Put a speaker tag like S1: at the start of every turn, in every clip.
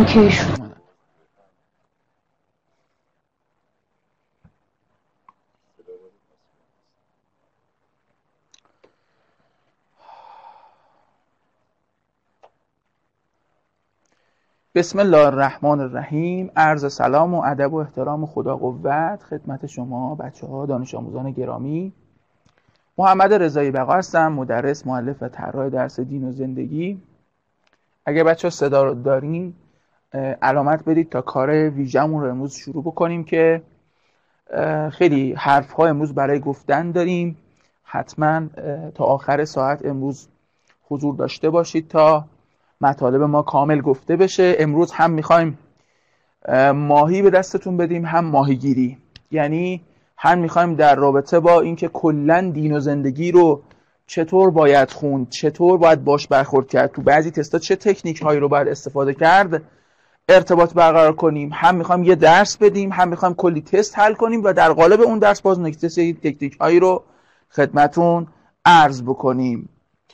S1: اوکی شد.
S2: بسم الله الرحمن الرحیم. عرض سلام و ادب و احترام خدا قوت خدمت شما بچه ها دانش آموزان گرامی. محمد رضایی بقا هستم، مدرس، مؤلف و طراح درس دین و زندگی. اگه بچه ها صدا رو دارین علامت بدید تا کار ویژه‌مون رو امروز شروع بکنیم که خیلی حرف ها امروز برای گفتن داریم. حتما تا آخر ساعت امروز حضور داشته باشید تا مطالب ما کامل گفته بشه. امروز هم میخوایم ماهی به دستتون بدیم، هم ماهیگیری. یعنی هم میخوایم در رابطه با اینکه کلا دین و زندگی رو چطور باید خوند، چطور باید باش برخورد کرد، تو بعضی تستا چه تکنیک هایی رو باید استفاده کرد، ارتباط برقرار کنیم. هم میخوایم یه درس بدیم، هم میخوایم کلی تست حل کنیم و در قالب اون درس باز نکته تکنیک هایی رو خدمتون عرض بکنیم.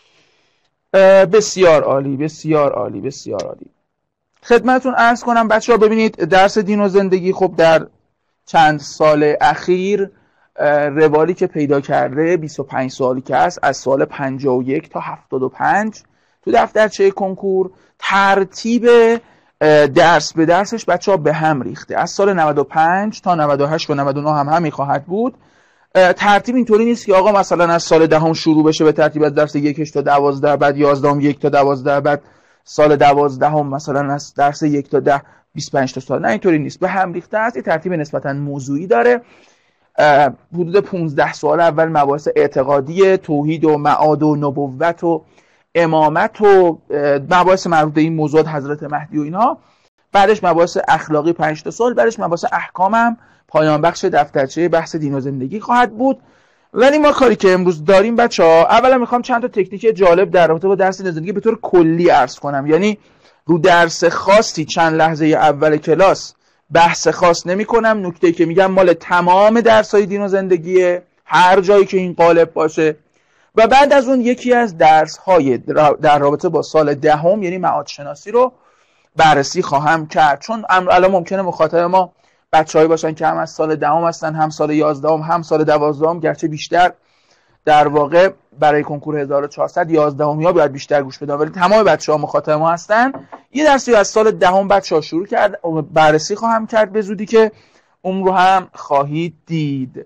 S2: بسیار عالی، بسیار عالی، بسیار عالی. خدمتون عرض کنم بچه ها، ببینید درس دین و زندگی خب در چند سال اخیر روالی که پیدا کرده، 25 سالی که هست، از سال 51 تا 75 تو دفترچه کنکور ترتیب درس به درسش بچه ها به هم ریخته. از سال 95 تا 98 و 99 هم همین خواهد بود. ترتیب اینطوری نیست که آقا مثلا از سال دهم شروع بشه به ترتیب از درس 1 تا 12، بعد 11 1 تا 12، بعد سال 12 مثلا از درس 1 تا 10 25 تا سال. نه اینطوری نیست، به هم ریخته است. این ترتیب نسبتا موضوعی داره. حدود 15 سال اول مباحث اعتقادی، توحید و معاد و نبوت و امامت و مباحث مربوط به این موضوعات حضرت مهدی و اینها. بعدش مباحث اخلاقی 5 تا سال، بعدش مباحث احکام هم پایان بخش دفترچه بحث دین و زندگی خواهد بود. ولی ما کاری که امروز داریم بچه‌ها، اولا میخوام چند تا تکنیک جالب در رابطه با درس دین و زندگی به طور کلی عرض کنم. یعنی رو درس خاصی چند لحظه اول کلاس بحث خاص نمی‌کنم. نکته‌ای که میگم مال تمام درس‌های دین و زندگیه، هر جایی که این قالب باشه. و بعد از اون یکی از درس‌های در رابطه با سال دهم یعنی معاد شناسی رو بررسی خواهم کرد. چون الان ممکنه مخاطب ما بچه‌هایی باشن که هم از سال دهم هستن، هم سال 11 هم سال 12، گرچه بیشتر در واقع برای کنکور 1400 11 یا باید بیشتر گوش بدن، ولی تمام بچه‌ها مخاطب ما هستن. یه درسی از سال دهم بچه‌ها شروع کرد، بررسی خواهم کرد به زودی که اون رو هم خواهید دید.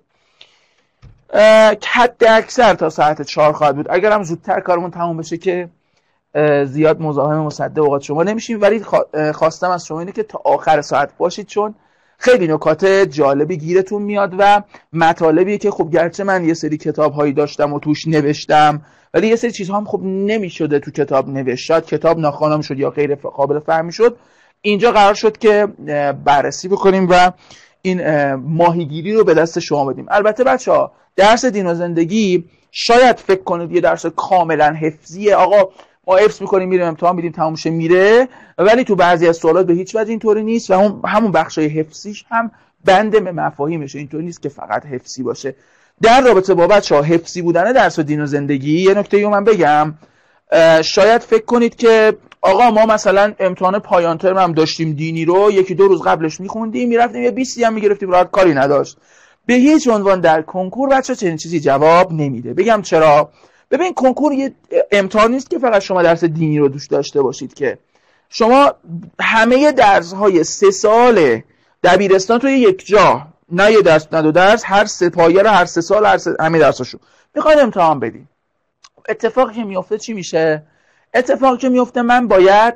S2: حد اکثر تا ساعت 4 خواهد بود. اگر هم زودتر کارمون تموم بشه که زیاد مزاحم مصدق اوقات شما نمیشیم، ولی خواستم از شما اینه که تا آخر ساعت باشید، چون خیلی نکات جالبی گیرتون میاد و مطالبیه که خب گرچه من یه سری کتاب هایی داشتم و توش نوشتم، ولی یه سری چیزها هم خب نمیشده تو کتاب نوشت، شاید کتاب ناخوانام شد یا غیر قابل فهمی شد. اینجا قرار شد که بررسی بکنیم و این ماهیگیری رو به دست شما بدیم. البته بچه‌ها درس دین و زندگی شاید فکر کنید یه درس کاملا حفظیه، آقا ما حفظ می‌کنیم میریم امتحان میدیم تموم شه میره، ولی تو بعضی از سوالات به هیچ وجه اینطوری نیست و همون بخشای حفظیش هم بند به مفاهیمشه. اینطوری نیست که فقط حفظی باشه. در رابطه با بچه‌ها حفظی بودن درس دین و زندگی یه نکته‌ای من بگم. شاید فکر کنید که آقا ما مثلا امتحان پایان ترم هم داشتیم دینی رو، 1-2 روز قبلش می‌خوندیم میرفتیم یه 20 هم می‌گرفتیم راحت کاری نداشت. به هیچ عنوان در کنکور بچه‌ها چنین چیزی جواب نمیده. بگم چرا؟ ببین کنکور یه امتحان نیست که فقط شما درس دینی رو دوست داشته باشید، که شما همه درس‌های 3 سال دبیرستان تو یک جا، نه یه درس نه 2 درس، هر 3 پایه رو هر 3 سال همه درساشو میخواید امتحان بدین. اتفاقی که میفته چی میشه؟ اتفاقی که میفته من باید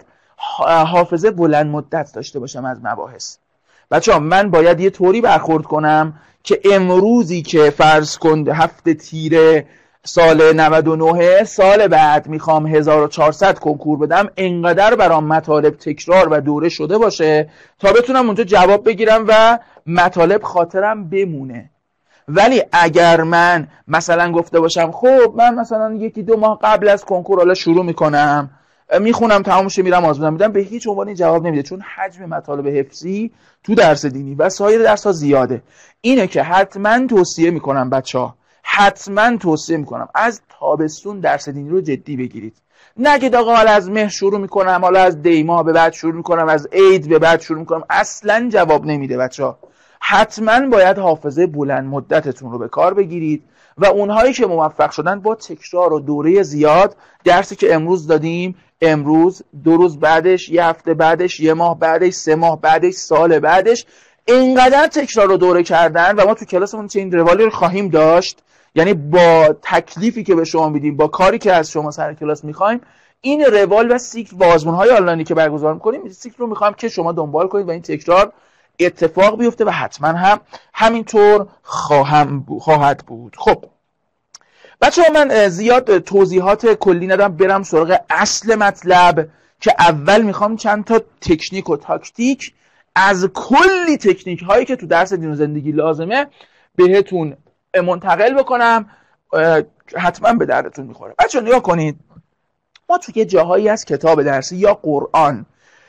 S2: حافظه بلند مدت داشته باشم از مباحث. بچه‌ها من باید یه طوری برخورد کنم که امروزی که فرض کن هفته تیره سال 99 سال بعد میخوام 1400 کنکور بدم، انقدر برام مطالب تکرار و دوره شده باشه تا بتونم اونجا جواب بگیرم و مطالب خاطرم بمونه. ولی اگر من مثلا گفته باشم خب من مثلا 1-2 ماه قبل از کنکور حالا شروع میکنم میخونم تمام شه میرم آزمون میدم، به هیچ عنوان جواب نمیده، چون حجم مطالب حفظی تو درس دینی و سایر درس‌ها زیاده. اینه که حتما توصیه میکنم بچه‌ها، حتما توصیه میکنم از تابستون درس دینی رو جدی بگیرید. نگید آقا حالا از مهر شروع میکنم، حالا از دیما به بعد شروع میکنم، از عید به بعد شروع میکنم. اصلا جواب نمیده بچه‌ها. حتما باید حافظه بلند مدتتون رو به کار بگیرید و اونهایی که موفق شدن با تکرار و دوره زیاد، درسی که امروز دادیم، امروز 2 روز بعدش، 1 هفته بعدش، 1 ماه بعدش، 3 ماه بعدش، سال بعدش، اینقدر تکرار و دوره کردن و ما تو کلاسمون چنین روالی رو خواهیم داشت. یعنی با تکلیفی که به شما میدیم، با کاری که از شما سر کلاس میخوایم، این روال و سیکل و آزمون‌های آنلاینی که برگزار میکنیم، این سیکل رو میخوایم که شما دنبال کنید و این تکرار اتفاق بیفته و حتما هم همینطور خواهد بود. خب بچه‌ها، من زیاد توضیحات کلی ندارم، برم سراغ اصل مطلب که اول میخوام چند تا تکنیک و تاکتیک از کلی تکنیک هایی که تو درس دین و زندگی لازمه بهتون منتقل بکنم، حتما به دردتون میخوره. بچه‌ها نگاه کنید، ما تو یه جاهایی از کتاب درسی یا قرآن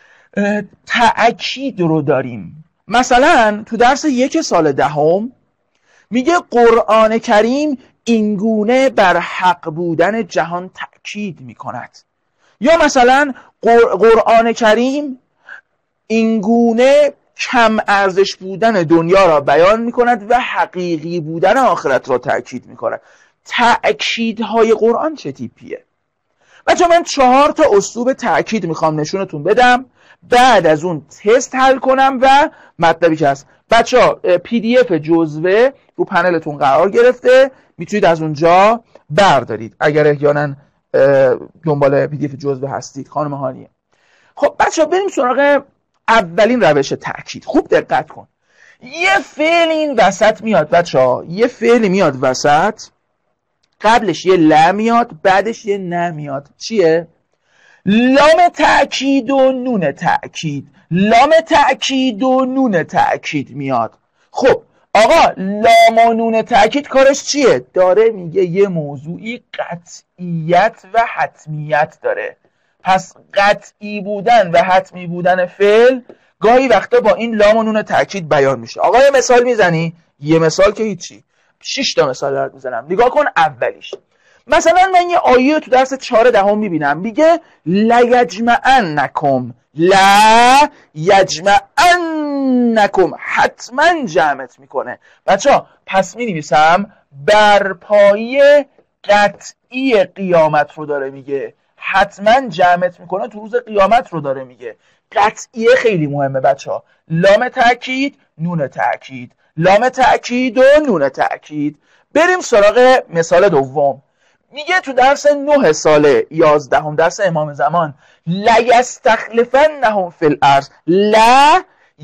S2: تأکید رو داریم. مثلا تو درس 1 سال 10 میگه قرآن کریم اینگونه بر حق بودن جهان تأکید میکند، یا مثلا قرآن کریم اینگونه کم ارزش بودن دنیا را بیان میکند و حقیقی بودن آخرت را تأکید میکند. تأکیدهای قرآن چه تیپیه؟ بچه من 4 تا اسلوب تأکید میخوام نشونتون بدم، بعد از اون تست حل کنم و مطلبی که هست. بچه ها PDF جزوه رو پنلتون قرار گرفته، میتونید از اونجا بردارید اگر احیانا دنبال PDF جزوه هستید. خانم هانیه. خب بچه ها بریم سراغ اولین روش تأکید. خوب دقت کن، یه فعل این وسط میاد بچه ها، یه فعلی میاد وسط، قبلش یه ل میاد، بعدش یه ن میاد. چیه؟ لام تأکید و نون تأکید، لام تأکید و نون تأکید میاد. خب آقا لام و نون تأکید کارش چیه؟ داره میگه یه موضوعی قطعیت و حتمیت داره. پس قطعی بودن و حتمی بودن فعل گاهی وقتا با این لام و نون تأکید بیان میشه. آقا یه مثال میزنی؟ یه مثال که هیچی، 6 تا مثال برات میزنم. نگاه کن اولیش. مثلا من یه آیه تو درس 4 10 میبینم میگه لیجمعنکم، لا یجمعنکم، حتما جمعت میکنه. بچه پس می‌نویسم بر پایه قطعی قیامت رو داره میگه، حتما جمعت میکنه، تو روز قیامت رو داره میگه. قطعیه خیلی مهمه بچه ها. لام تأکید، نون تأکید، لام تأکید و نون تأکید. بریم سراغ مثال دوم. میگه تو درس 9 سال 11 درس امام زمان لیستخلفنهم فی الارض، لا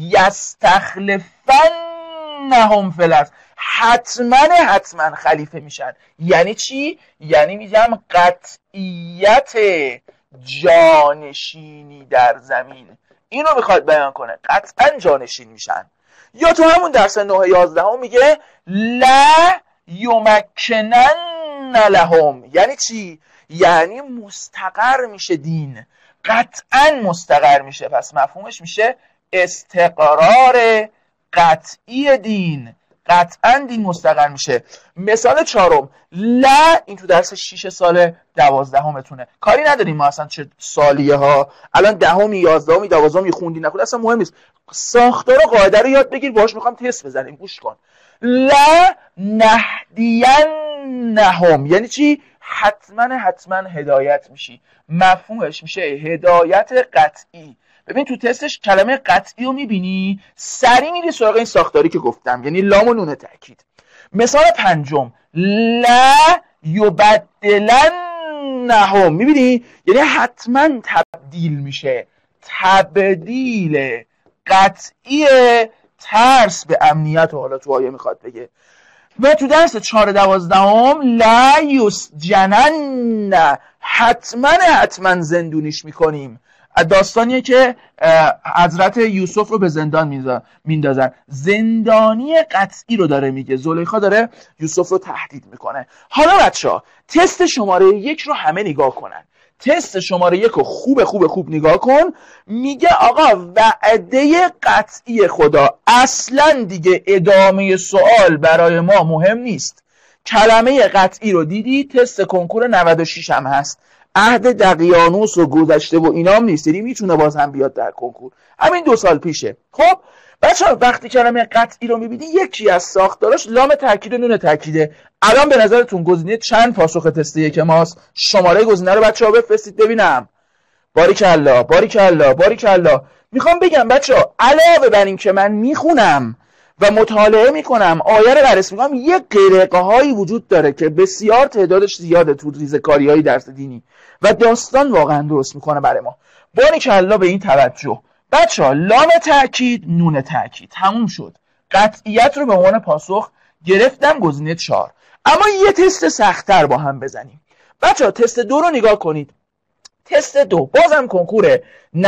S2: یستخلفنهم فی الارض، حتما خلیفه میشن. یعنی چی؟ یعنی میگم قطعیت جانشینی در زمین، اینو میخواد بیان کنه، قطعا جانشین میشن. یا تو همون درس 9 11 میگه لا یمکنن لهم، یعنی چی؟ یعنی مستقر میشه دین، قطعا مستقر میشه. پس مفهومش میشه استقرار قطعی دین، قطعا دین مستقر میشه. مثال 4 لا، این تو درس 6 سال 12 متونه. کاری نداریم ما اصلا چه سالیه ها، الان 10 11 12 خوندی نخوندی اصلا مهم نیست، ساختار و قاعده رو یاد بگیر، باهاش میخوام تست بزنیم. گوش کن. لا نهدینهم، یعنی چی؟ حتما هدایت میشی. مفهومش میشه هدایت قطعی. ببین تو تستش کلمه قطعی رو میبینی، سری میری سراغ این ساختاری که گفتم، یعنی لام و نون تأکید. مثال 5 لا یبدلنهم، میبینی؟ یعنی حتما تبدیل میشه، تبدیل قطعی ترس به امنیت. و حالا تو آیه میخواد بگه. و تو درس 4 12 لا یسجنن، حتما زندونیش میکنیم. داستانیه که حضرت یوسف رو به زندان میندازن، زندانی قطعی رو داره میگه. زلیخا داره یوسف رو تهدید میکنه. حالا بچه‌ها تست شماره 1 رو همه نگاه کنن. تست شماره 1 رو خوب نگاه کن. میگه آقا وعده قطعی خدا، اصلا دیگه ادامه سوال برای ما مهم نیست. کلمه قطعی رو دیدی، تست کنکور 96 هم هست. عهد دقیانوس و گذشته و اینام نیست، یعنی میتونه باز هم بیاد در کنکور. همین 2 سال پیشه. خب بچه‌ها وقتی کلمه قطعی رو میبینی یکی از ساختاراش لام تاکید و نون تاکیده. الان به نظرتون گزینه چند پاسخ تست 1 ماست؟ شماره گزینه رو بچه‌ها بفرستید ببینم. باریکلا باریکلا باریکلا. میخوام بگم بچه‌ها علاوه بر این که من میخونم و مطالعه میکنم، آیه رو بررسی میکنم، یه قرقه هایی وجود داره که بسیار تعدادش زیاده تو ریزکاری های درس دینی و داستان واقعا درست میکنه برای ما. باریکلا به این توجه. بچه‌ها لام تاکید نون تاکید تموم شد. قطعیت رو به عنوان پاسخ گرفتم، گزینه 4. اما یه تست سخت‌تر با هم بزنیم. بچه‌ها تست 2 رو نگاه کنید. تست 2 بازم کنکور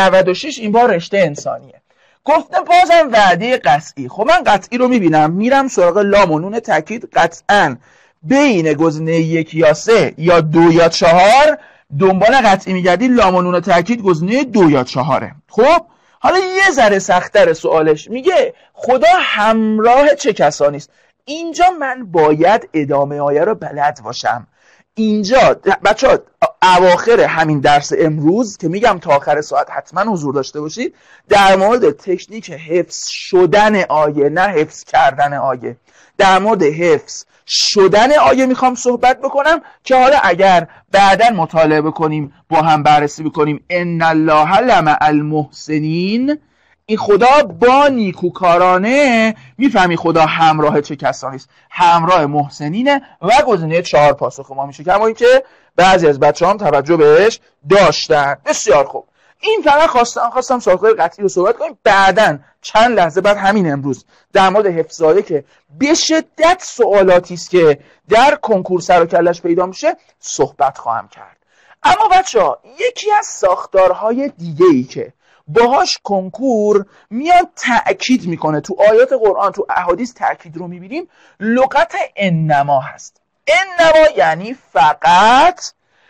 S2: 96، این بار رشته انسانیه. گفتم بازم وعده قطعی. خب من قطعی رو میبینم، میرم سراغ لام و نون تاکید. قطعاً بین گزینه 1 یا 3 یا 2 یا 4 دنبال قطعی میگردی. لام و نون تاکید گزینه 2 یا 4. خب حالا یه ذره سخت‌تر سوالش، میگه خدا همراه چه کسانی است. اینجا من باید ادامه آیه رو بلد باشم. اینجا بچه‌ها اواخر همین درس امروز که میگم تا آخر ساعت حتما حضور داشته باشید، در مورد تکنیک حفظ شدن آیه، نه حفظ کردن آیه، در مورد حفظ شدن آیه میخوام صحبت بکنم که حالا اگر بعداً مطالعه بکنیم با هم بررسی بکنیم ان الله لمع المحسنین، این خدا با نیکوکارانه، میفهمی خدا همراه چه کسانی است؟ همراه محسنینه و گزینه 4 پاسخ ما میشه، کما اینکه بعضی از بچه‌ها هم توجه بهش داشتن. بسیار خوب. این فقط خواستم سوال قطعی رو صحبت کنیم. بعداً چند لحظه بعد همین امروز در مورد حفظ آیه که به شدت سوالاتی است که در کنکور سر و کلش پیدا میشه صحبت خواهم کرد. اما بچه‌ها یکی از ساختارهای دیگه‌ای که باهاش کنکور میاد تأکید میکنه، تو آیات قرآن تو احادیث تأکید رو میبینیم، لغت انما هست. انما یعنی فقط،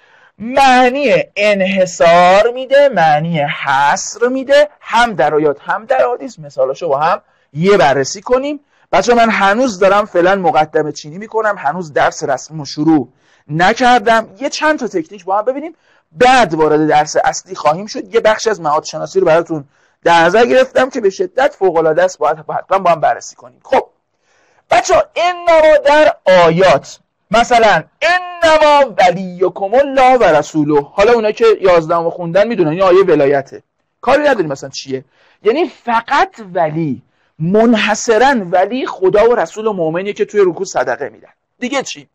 S2: معنی انحصار میده، معنی حصر میده، هم در آیات هم در احادیث. مثالاشو با هم یه بررسی کنیم. بچه من هنوز دارم فعلا مقدمه چینی میکنم، هنوز درس رسمیمو شروع نکردم. یه چند تا تکنیک با هم ببینیم، بعد وارد درس اصلی خواهیم شد. یه بخش از معاد شناسی رو براتون در نظر گرفتم که به شدت فوق العاده است، باید حتما با هم بررسی کنیم. خب بچه‌ها انما در آیات، مثلا انما ولیکم الله و رسوله، حالا اونایی که 11 خوندن میدونن این آیه ولایته، کاری نداریم مثلا چیه، یعنی فقط ولی، منحصرا ولی خدا و رسول و مؤمنی که توی رکوع صدقه میدن. دیگه چی؟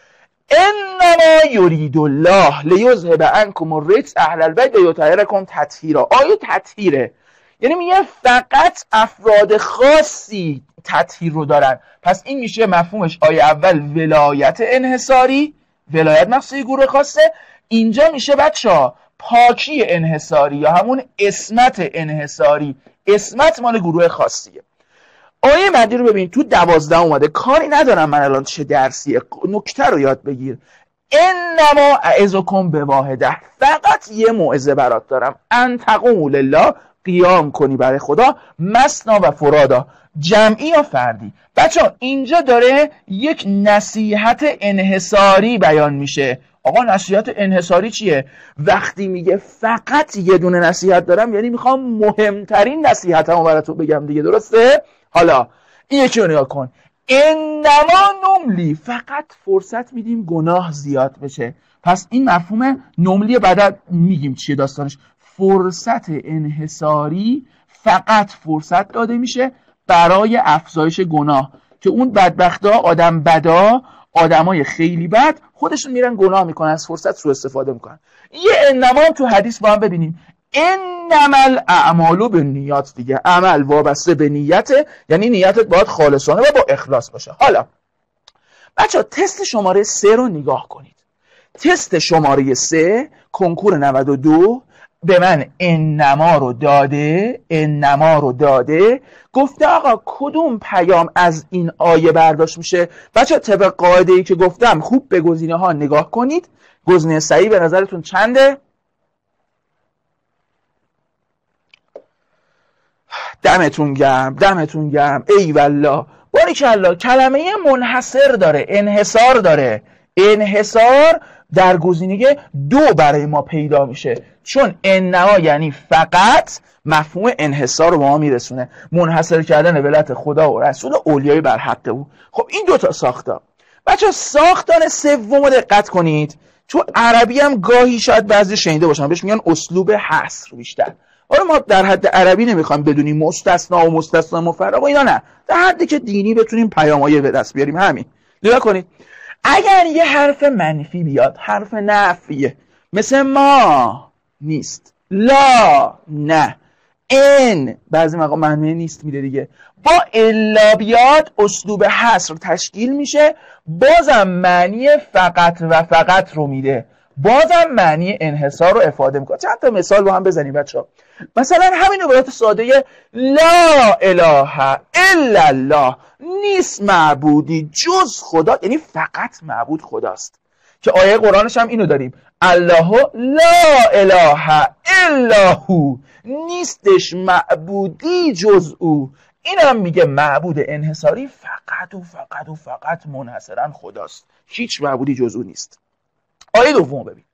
S2: انما یرید الله لیذهب عنکم الرجس اهل البیت و یطهرکم تطهیرا. آیه تطهیره، یعنی میگه فقط افراد خاصی تطهیر رو دارن. پس این میشه مفهومش آیه اول ولایت انحصاری، ولایت مخصوصی گروه خاصه. اینجا میشه بچه‌ها پاکی انحصاری یا همون اسمت انحصاری، اسمت مال گروه خاصیه. آیه بعدی رو ببین، تو 12 اومده. کاری ندارم من الان چه درسیه، نکته رو یاد بگیر. انما اعظکم بواحده، فقط یه موعظه برات دارم، ان تقوموا لله، قیام کنی برای خدا، مثنا و فرادا، جمعی یا فردی. بچه اینجا داره یک نصیحت انحصاری بیان میشه. آقا نصیحت انحصاری چیه؟ وقتی میگه فقط یه دونه نصیحت دارم، یعنی میخوام مهمترین نصیحتمو براتون بگم دیگه، درسته؟ حالا این یکی رو نگاه کن، انما نملی، فقط فرصت میدیم گناه زیاد بشه. پس این مفهوم نملی بعدا میگیم چیه داستانش. فرصت انحصاری، فقط فرصت داده میشه برای افزایش گناه، که اون بدبختا، آدم بدا، آدمای خیلی بد خودشون میرن گناه میکنن، از فرصت سوء استفاده میکنن. یه انما تو حدیث با هم ببینیم، انما الاعمال بالنیات، دیگه عمل وابسته به نیته، یعنی نیتت باید خالصانه و با اخلاص باشه. حالا بچه تست شماره 3 رو نگاه کنید. تست شماره 3 کنکور 92 به من انما رو داده، گفته آقا کدوم پیام از این آیه برداشت میشه. بچه طبق قاعده‌ای که گفتم خوب به گزینه ها نگاه کنید. گزینه صحیح به نظرتون چنده؟ دمتون گرم. ای والله، باریکالله. کلمه منحصر داره، انحصار داره. انحصار در گزینه 2 برای ما پیدا میشه، چون انما یعنی فقط مفهوم انحصار رو به ما میرسونه، منحصر کردن ولایت خدا و رسول و اولیای بر حق او. خب این 2 تا ساختار. بچه‌ها ساختار سوم رو دقت کنید، تو عربی هم گاهی شاید بعضی شنیده باشن، بهش میگن اسلوب حصر بیشتر. حالا ما در حد عربی نمیخوایم بدونیم مستثنا و مستثنا مفرق و اینا، نه، در حدی که دینی بتونیم پیامایه به دست بیاریم. همین نگاه کنید، اگر یه حرف منفی بیاد، حرف نفیه، مثل ما نیست، لا نه، ان بعضی موقع معنی نیست میده دیگه، با الا بیاد اسلوب حصر تشکیل میشه، بازم معنی فقط و فقط رو میده، بازم معنی انحصار رو افاده میکنه. چند تا مثال با هم بزنیم بچه‌ها. مثلا همین عبارت ساده لا اله الا الله، نیست معبودی جز خدا، یعنی فقط معبود خداست، که آیه قرآنش هم اینو داریم، الله لا اله الا هو، نیستش معبودی جز او. اینم میگه معبود انحصاری فقط و فقط و فقط منحصرا خداست، هیچ معبودی جز او نیست. آیه دوم ببین،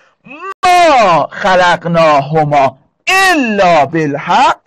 S2: ما خلقناهما الا بالحق،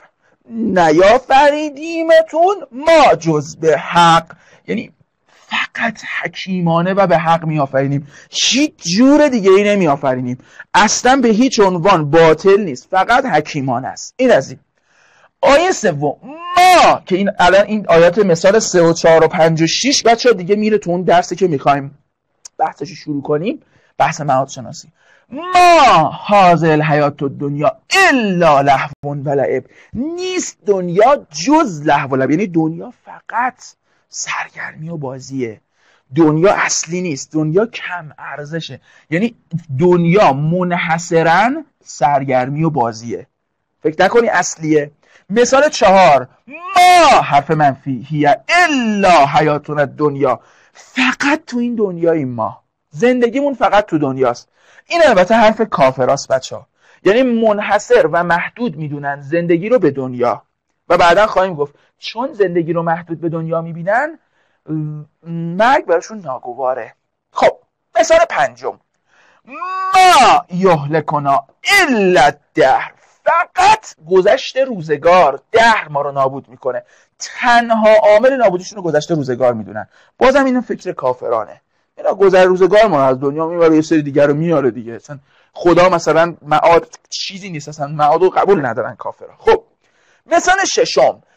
S2: نیافریدیمتون ما جز به حق، یعنی فقط حکیمانه و به حق میآفرینیم، هیچ جور دیگه ای نمیآفرینیم، اصلا به هیچ عنوان باطل نیست، فقط حکیمانه است. این از این. آیه سوم، ما که این الان این آیات مثال 3 و 4 و 5 و 6 بچه‌ها دیگه میره تو اون درسی که میخوایم بحثش شروع کنیم، بحث معاد شناسی. ما هذه الحیات الدنیا الا لهو و لعب، نیست دنیا جز لهو و لعب، یعنی دنیا فقط سرگرمی و بازیه، دنیا اصلی نیست، دنیا کم ارزشه، یعنی دنیا منحصرا سرگرمی و بازیه، فکر نکنی اصلیه. مثال 4، ما حرف منفی، هی الا حیاتنا الدنیا، فقط تو این دنیاییم، ما زندگیمون فقط تو دنیاست. این البته حرف کافراست بچه‌ها، یعنی منحصر و محدود میدونن زندگی رو به دنیا، و بعدا خواهیم گفت چون زندگی رو محدود به دنیا میبینن مرگ براشون ناگواره. خب مثال 5، ما یهلکنا الا الدهر، فقط گذشت روزگار، دهر ما رو نابود میکنه، تنها عامل نابودیشون رو گذشت روزگار میدونن. بازم این فکر کافرانه، اینا گذر روزگار ما از دنیا میبره یه سری دیگر رو میاره دیگه، اصلا خدا مثلا معاد چیزی نیست، اصلا معاد رو قبول ندارن کافرها. خب مثال 6،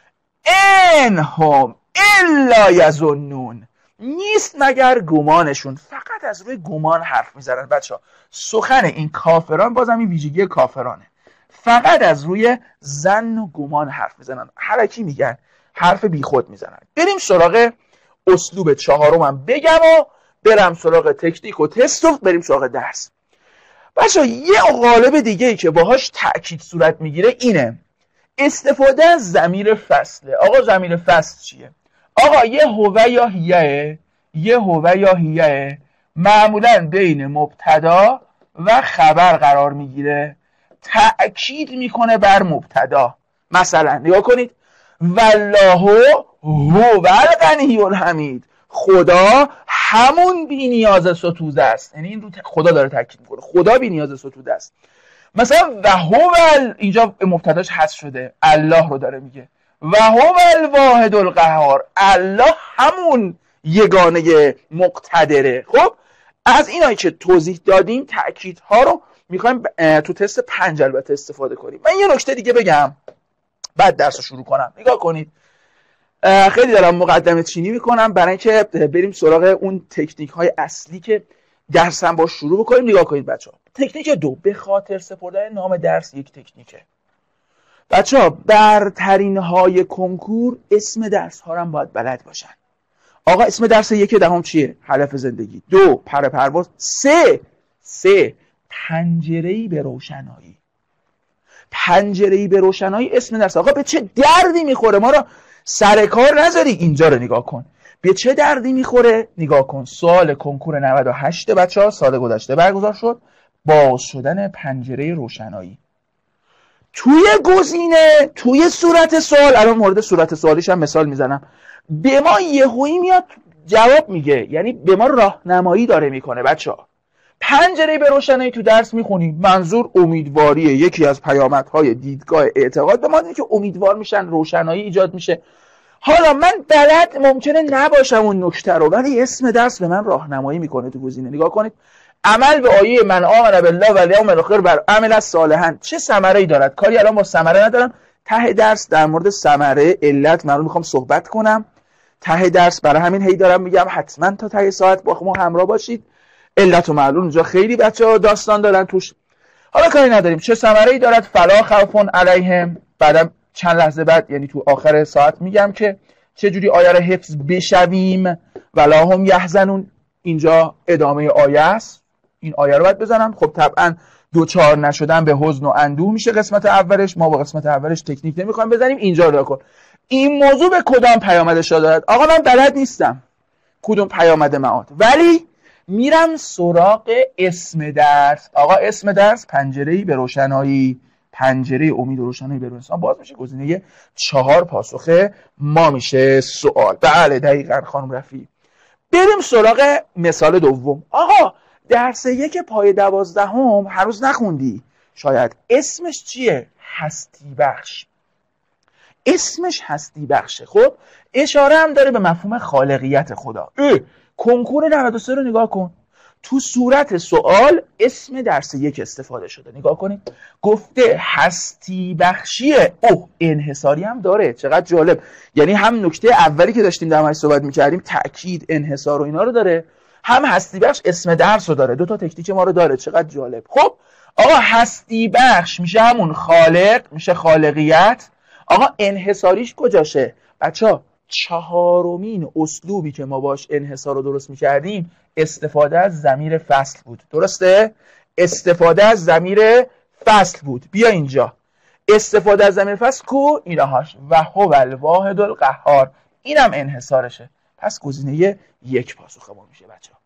S2: ان هم الا یظنون، نیست مگر گمانشون، فقط از روی گمان حرف میزنن. بچه‌ها سخن این کافران، بازم این ویژگی کافرانه، فقط از روی ظن و گمان حرف میزنن، حرکی میگن، حرف بیخود میزنن. بریم سراغ اسلوب 4 بگم و برم سراغ تکنیک و تست و بریم سراغ درس. بچه‌ها یه قالب دیگه ای که باهاش تأکید صورت میگیره اینه، استفاده از ضمیر فصله. آقا ضمیر فصل چیه؟ آقا یه هو یا هیه، یه هو یا هیه معمولا بین مبتدا و خبر قرار میگیره، تأکید میکنه بر مبتدا. مثلا نگاه کنید، والله هو الغنی الحمید، خدا همون بی نیاز ستوده است، یعنی این رو خدا داره تاکید میکنه، خدا بی نیاز ستوده است. مثلا و هو اینجا مبتداش حذف شده، الله رو داره میگه، و هو الواحد القهار، الله همون یگانه مقتدره. خب از اینایی که توضیح دادیم تأکیدها رو میخوایم تو تست 5 البته استفاده کنیم. من یه نکته دیگه بگم بعد درس رو شروع کنم. نگاه کنید، خیلی دارم مقدمه چینی میکنم برای اینکه بریم سراغ اون تکنیک های اصلی که درسم با شروع بکنیم. نگاه کنید بچه‌ها، تکنیک 2، به خاطر سپردن نام درس یک تکنیکه. بچه‌ها برترین های کنکور اسم درس ها هم باید بلد باشن. آقا اسم درس 1 دهم چیه؟ هدف زندگی. 2 پر پرواز. 3 پنجره‌ای به روشنایی. پنجره‌ای به روشنایی اسم درس. آقا به چه دردی میخوره؟ ما رو سر کار نذاری، اینجا رو نگاه کن، به چه دردی میخوره؟ نگاه کن، سوال کنکور 98 بچه‌ها سال گذشته برگزار شد، باز شدن پنجره روشنایی. توی گزینه، توی صورت سوال، الان مورد صورت سوالیش هم مثال میزنم، به ما یهویی میاد جواب میگه، یعنی به ما راهنمایی داره میکنه. بچه‌ها پنجره به روشنایی تو درس میخونیم، منظور امیدواریه. یکی از پیامدهای دیدگاه اعتقاد به ما اینه که امیدوار میشن، روشنایی ایجاد میشه. حالا من بلد ممکنه نباشم اون نکته رو، ولی اسم درس به من راهنمایی میکنه تو گزینه. نگاه کنید، عمل به آیه من آمن بالله و الیوم الاخر بر عمل صالحا چه ثمره‌ای دارد؟ کاری الان با ثمره ندارم. ته درس در مورد ثمره علت من رو میخوام صحبت کنم. ته درس برای همین هی دارم میگم حتما تا ته ساعت با ما همراه باشید. علت و معلول اونجا خیلی بچه‌ها داستان دارن توش. حالا کاری نداریم. چه ثمره‌ای دارد؟ فلا خوف علیهم. بعدم چند لحظه بعد، یعنی تو آخر ساعت میگم که چه جوری آیه رو حفظ بشویم. ولا هم یحزنون. اینجا ادامه آیه است. این آیه رو باید بزنم. خب طبعا دوچار نشدن به حزن و اندوه میشه قسمت اولش. ما با قسمت اولش تکنیک نمیخوایم بزنیم. اینجا رو کن. این موضوع به کدام پیامدش دارد؟ آقا من بلد نیستم کدوم پیامد معاد، ولی میرم سراغ اسم درس. آقا اسم درس پنجره‌ای به روشنایی، پنجره امید و روشنایی به روشنایی باز میشه. گزینه 4 پاسخ ما میشه سوال. بله دقیقاً خانم رفیع. بریم سراغ مثال دوم. آقا درس 1 پای 12 هنوز نخوندی شاید. اسمش چیه؟ هستی بخش. اسمش هستی بخشه. خب اشاره هم داره به مفهوم خالقیت خدا. کنکور 93 رو نگاه کن. تو صورت سوال اسم درس 1 استفاده شده. نگاه کنید، گفته هستی بخشیه. انحصاری هم داره. چقدر جالب. یعنی هم نکته اولی که داشتیم در موردش صحبت می‌کردیم، تأکید، انحصار و اینا رو داره، هم هستی بخش اسم درس رو داره. 2 تا تکنیک ما رو داره. چقدر جالب. خب آقا هستی بخش میشه همون خالق، میشه خالقیت. آقا انحصاریش کجاشه؟ بچه‌ها 4مین اسلوبی که ما باش انحصار رو درست می‌کردیم استفاده از ضمیر فصل بود. درسته؟ استفاده از ضمیر فصل بود. بیا اینجا. استفاده از ضمیر فصل کو؟ اینهاش. و هو الواحد القهار. اینم انحصارشه. پس گزینه 1 پاسخ ما میشه بچه‌ها.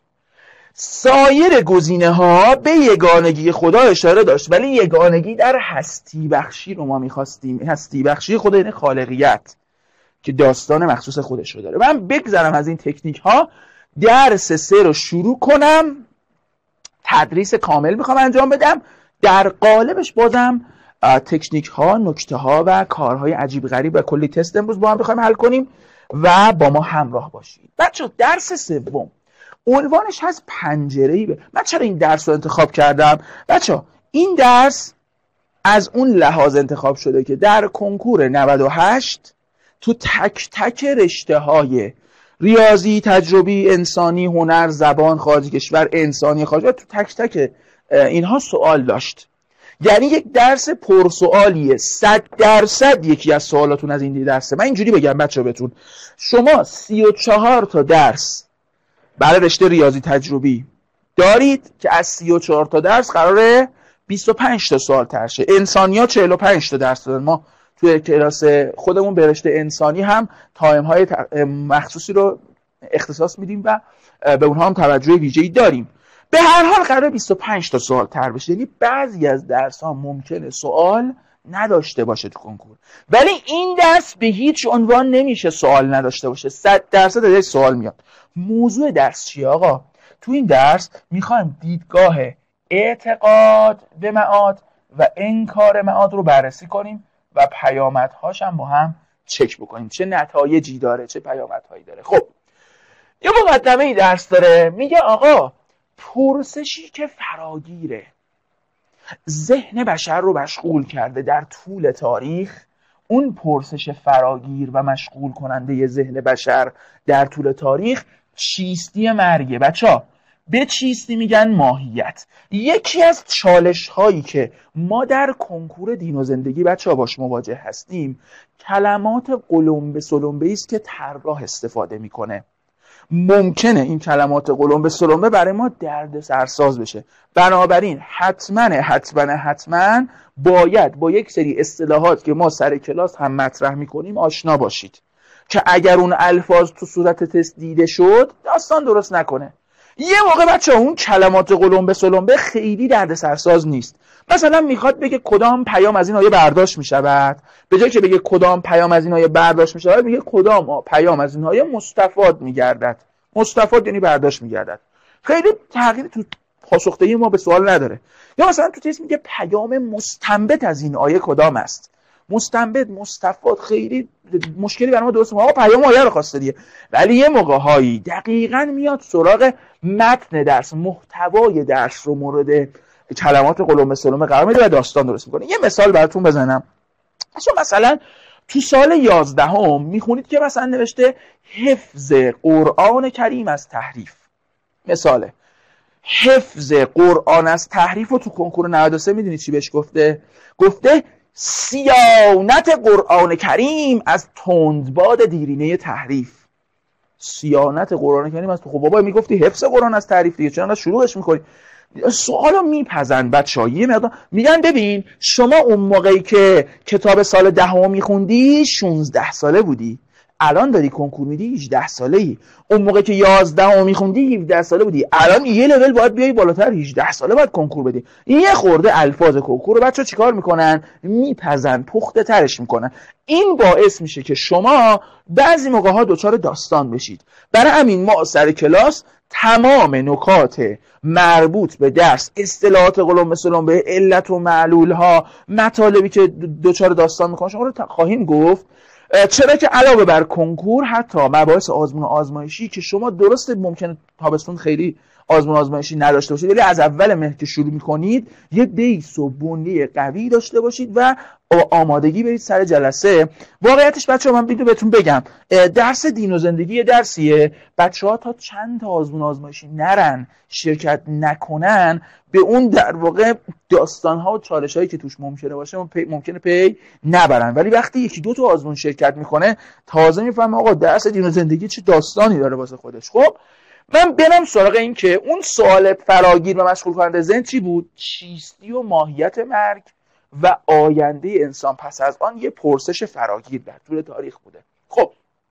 S2: سایر گزینه‌ها به یگانگی خدا اشاره داشت، ولی یگانگی در هستی بخشی رو ما می‌خواستیم. هستی بخشی خدا یعنی خالقیت که داستان مخصوص خودش رو داره. من بگذرم از این تکنیک ها، درس 3 رو شروع کنم. تدریس کامل میخوام انجام بدم. در قالبش بازم تکنیک ها، نکته ها و کارهای عجیب غریب و کلی تست امروز با هم بخوایم حل کنیم و با ما همراه باشید. بچه درس 3 عنوانش هست پنجره‌ای من چرا این درس رو انتخاب کردم؟ بچه این درس از اون لحاظ انتخاب شده که در کنکور 98 تو تک تک رشته های ریاضی، تجربی، انسانی، هنر، زبان، خارج کشور، انسانی خارج، تو تک تک اینها سوال داشت. یعنی یک درس پرسوالیه. 100% یکی از سوالاتون از این درسه. من اینجوری بگم بچه بهتون، شما 34 تا درس برای رشته ریاضی تجربی دارید که از 34 تا درس قراره 25 تا سوال ترشه. انسانی ها 45 تا درس دارن. ما توی کلاس خودمون به رشته انسانی هم تایم های مخصوصی رو اختصاص میدیم و به اونها هم توجه ویژه‌ای داریم. به هر حال قراره 25 تا سوال تر بشه. یعنی بعضی از درس ها ممکنه سوال نداشته باشه تو کنکور، ولی این درس به هیچ عنوان نمیشه سوال نداشته باشه. 100% ازش سوال میاد. موضوع درس چیه آقا؟ تو این درس میخوایم دیدگاه اعتقاد به معاد و انکار معاد رو بررسی کنیم و پیامدهاش هم با هم چک بکنیم، چه نتایجی داره، چه پیامدهایی داره. خب یه مقدمه ای درس داره، میگه آقا پرسشی که فراگیره، ذهن بشر رو مشغول کرده در طول تاریخ، اون پرسش فراگیر و مشغول کننده ذهن بشر در طول تاریخ چیستی مرگه. بچه‌ها به چیستی میگن ماهیت. یکی از چالش هایی که ما در کنکور دین و زندگی بچه‌ها باش مواجه هستیم، کلمات قلمبه سلمبه است که طراح استفاده میکنه. ممکنه این کلمات قلمبه سلمبه برای ما درد سرساز بشه. بنابراین حتما باید با یک سری اصطلاحات که ما سر کلاس هم مطرح میکنیم آشنا باشید که اگر اون الفاظ تو صورت تست دیده شد داستان درست نکنه. یه موقع بچه اون کلمات قلمبه سلمبه خیلی درد سرساز نیست. مثلا میخواد بگه کدام پیام از این آیه برداشت میشود، به جای که بگه کدام پیام از این آیه برداشت میشود میگه کدام پیام از این آیه مستفاد میگردد. مستفاد یعنی برداشت میگردد. خیلی تغییر تو پاسخدهی ما به سوال نداره. یا مثلا تو تست میگه پیام مستنبط از این آیه کدام است؟ مستنبط، مستفاد، خیلی مشکلی برای ما درست ما پیام آیه رو خواسته دیگه، ولی یه موقع‌هایی دقیقاً میاد سراغ متن درس، محتوای درس رو مورد کلمات قلم سلم قرار میده و داستان درست میکنه. یه مثال براتون بزنم. مثلا تو سال 11 میخونید که مثلا نوشته حفظ قرآن کریم از تحریف. مثاله حفظ قرآن از تحریف رو تو کنکور 93 میدونید چی بهش گفته؟ گفته صیانت قرآن کریم از تندباد دیرینه تحریف. صیانت قرآن کریم از خب بابا میگفتی حفظ قرآن از تحریف دیگه، چرا شروعش میکنی؟ سوالو میپزن بچه‌ها، یه مقدار میگن ببین شما اون موقعی که کتاب سال 10 میخوندی 16 ساله بودی، الان داری کنکور میدی 18 ساله‌ای. اون موقع که 11 میخوندی 17 ساله بودی، الان یه لول باید بیای بالاتر، 18 ساله باید کنکور بدی. یه خورده الفاظ کنکور رو بچه‌ها چیکار میکنن؟ میپزن، پخته ترش میکنن. این باعث میشه که شما بعضی موقع‌ها دچار داستان بشید. برای همین ما سر کلاس تمام نکات مربوط به درس، اصطلاحات قلم سلم به علت و معلول ها، مطالبی که دچار داستان میکنه شما رو خواهیم گفت. چرا که علاوه بر کنکور حتی مباحث آزمون و آزمایشی که شما درسته ممکنه تابستون خیلی آزمون و آزمایشی نداشته باشید، ولی از اول مهر که شروع میکنید یه بیس و بنیه قوی داشته باشید و آمادگی برید سر جلسه. واقعیتش بچه‌ها من بهتون بگم درس دین و زندگی درسیه، بچه‌ها تا چند تا آزمون و آزمایشی نرن، شرکت نکنن، به اون در واقع داستان‌ها و چالش‌هایی که توش ممکنه باشه ممکنه پی نبرن. ولی وقتی یکی دو تا آزمون شرکت میکنه تازه میفهمه آقا درس دین و زندگی چه داستانی داره واسه خودش. خب من برم سراغ این که اون سوال فراگیر و مشغول کننده ذهن چی بود؟ چیستی و ماهیت مرگ و آینده انسان پس از آن. یه پرسش فراگیر در طول تاریخ بوده. خب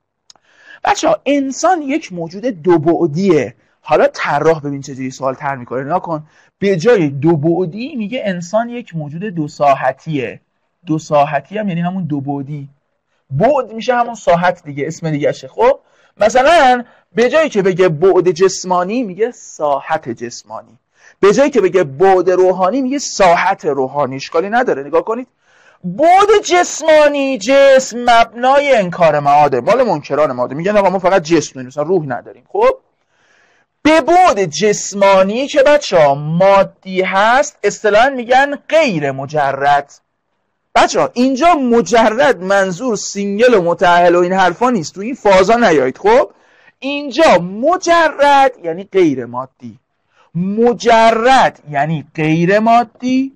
S2: بچه‌ها انسان یک موجود دو بعدیه. حالا طراح ببین چجوری سوال طرح میکنه. نگاه کن، به جای دو بعدی میگه انسان یک موجود دو ساحتیه. دو ساحتی هم یعنی همون دو بعدی، بعد میشه همون ساحت دیگه، اسم دیگه شه. خب مثلا به جایی که بگه بعد جسمانی میگه ساحت جسمانی، به جایی که بگه بعد روحانی میگه ساحت روحانی. اشکالی نداره. نگاه کنید، بعد جسمانی، جسم مبنای انکار معاده، مال منکران معاده، میگن آقا ما فقط جسم داریم مثلا روح نداریم. خب به بعد جسمانی که بچه‌ها مادی هست اصطلاحاً میگن غیر مجرد. بچه‌ها اینجا مجرد منظور سینگل و متأهل و این حرفا نیست، تو این فازا نیایید. خب اینجا مجرد یعنی غیر مادی، مجرد یعنی غیر مادی،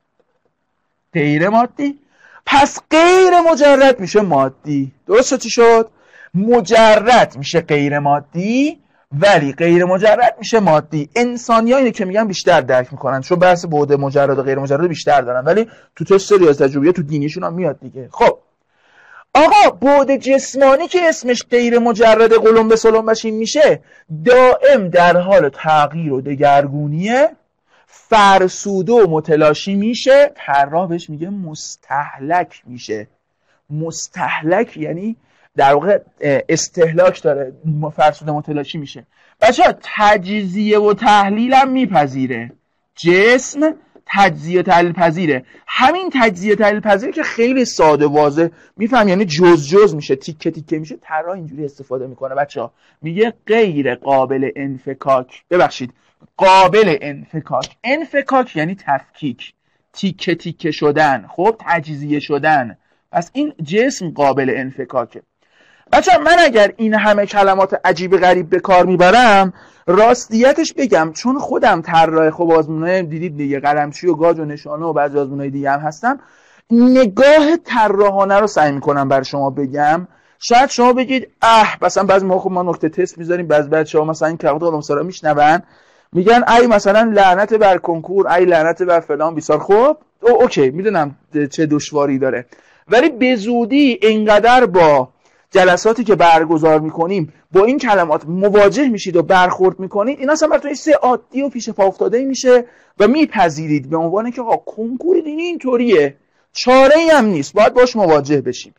S2: غیر مادی، پس غیر مجرد میشه مادی. درسته چی شد؟ مجرد میشه غیر مادی ولی غیر مجرد میشه مادی. انسانی ها اینه که میگن بیشتر درک میکنن چون بحث بعد مجرد و غیر مجرد بیشتر دارن، ولی تو تست ریاضی تجربی تو دینیشون هم میاد دیگه. خب آقا بعد جسمانی که اسمش غیر مجرد قلم به سلم بشین میشه، دائم در حال تغییر و دگرگونیه، فرسوده و متلاشی میشه. طراح بهش میگه مستهلک میشه. مستهلک یعنی در واقع استهلاک داره، فرسوده متلاشی میشه. بچه‌ها تجزیه و تحلیل هم میپذیره. جسم تجزیه و تحلیل پذیره. همین تجزیه و تحلیل پذیره که خیلی ساده واضح میفهم، یعنی جز جز میشه، تیکه تیکه میشه. طراح اینجوری استفاده میکنه بچه‌ها، میگه غیر قابل انفکاک. ببخشید قابل انفکاک. انفکاک یعنی تفکیک، تیکه تیکه شدن، خب تجزیه شدن. پس این جسم قابل انفکاکه. بچه من اگر این همه کلمات عجیب غریب به کار میبرم، راستیتش بگم چون خودم طراح خب آزمونای دیدید دیگه، قلمچی و گاج و نشانه و بعضی آزمونای دیگه هم هستم، نگاه طراحانه رو سعی میکنم برای شما بگم. شاید شما بگید مثلا بعضی موقع خب ما نکته تست میذاریم، بعضی بچه‌ها مثلا این کلمات قلم سرا میشنون میگن ای مثلا لعنت بر کنکور، ای لعنت بر فلان بیسار. خب اوکی میدونم چه دشواری داره، ولی به زودی اینقدر با جلساتی که برگزار میکنیم با این کلمات مواجه میشید و برخورد میکنید، این اصلا براتون سه عادی و پیش پا افتاده میشه و میپذیرید به عنوان که آقا کنکور دینی اینطوریه، چاره‌ای هم نیست، باید باش مواجه بشیم.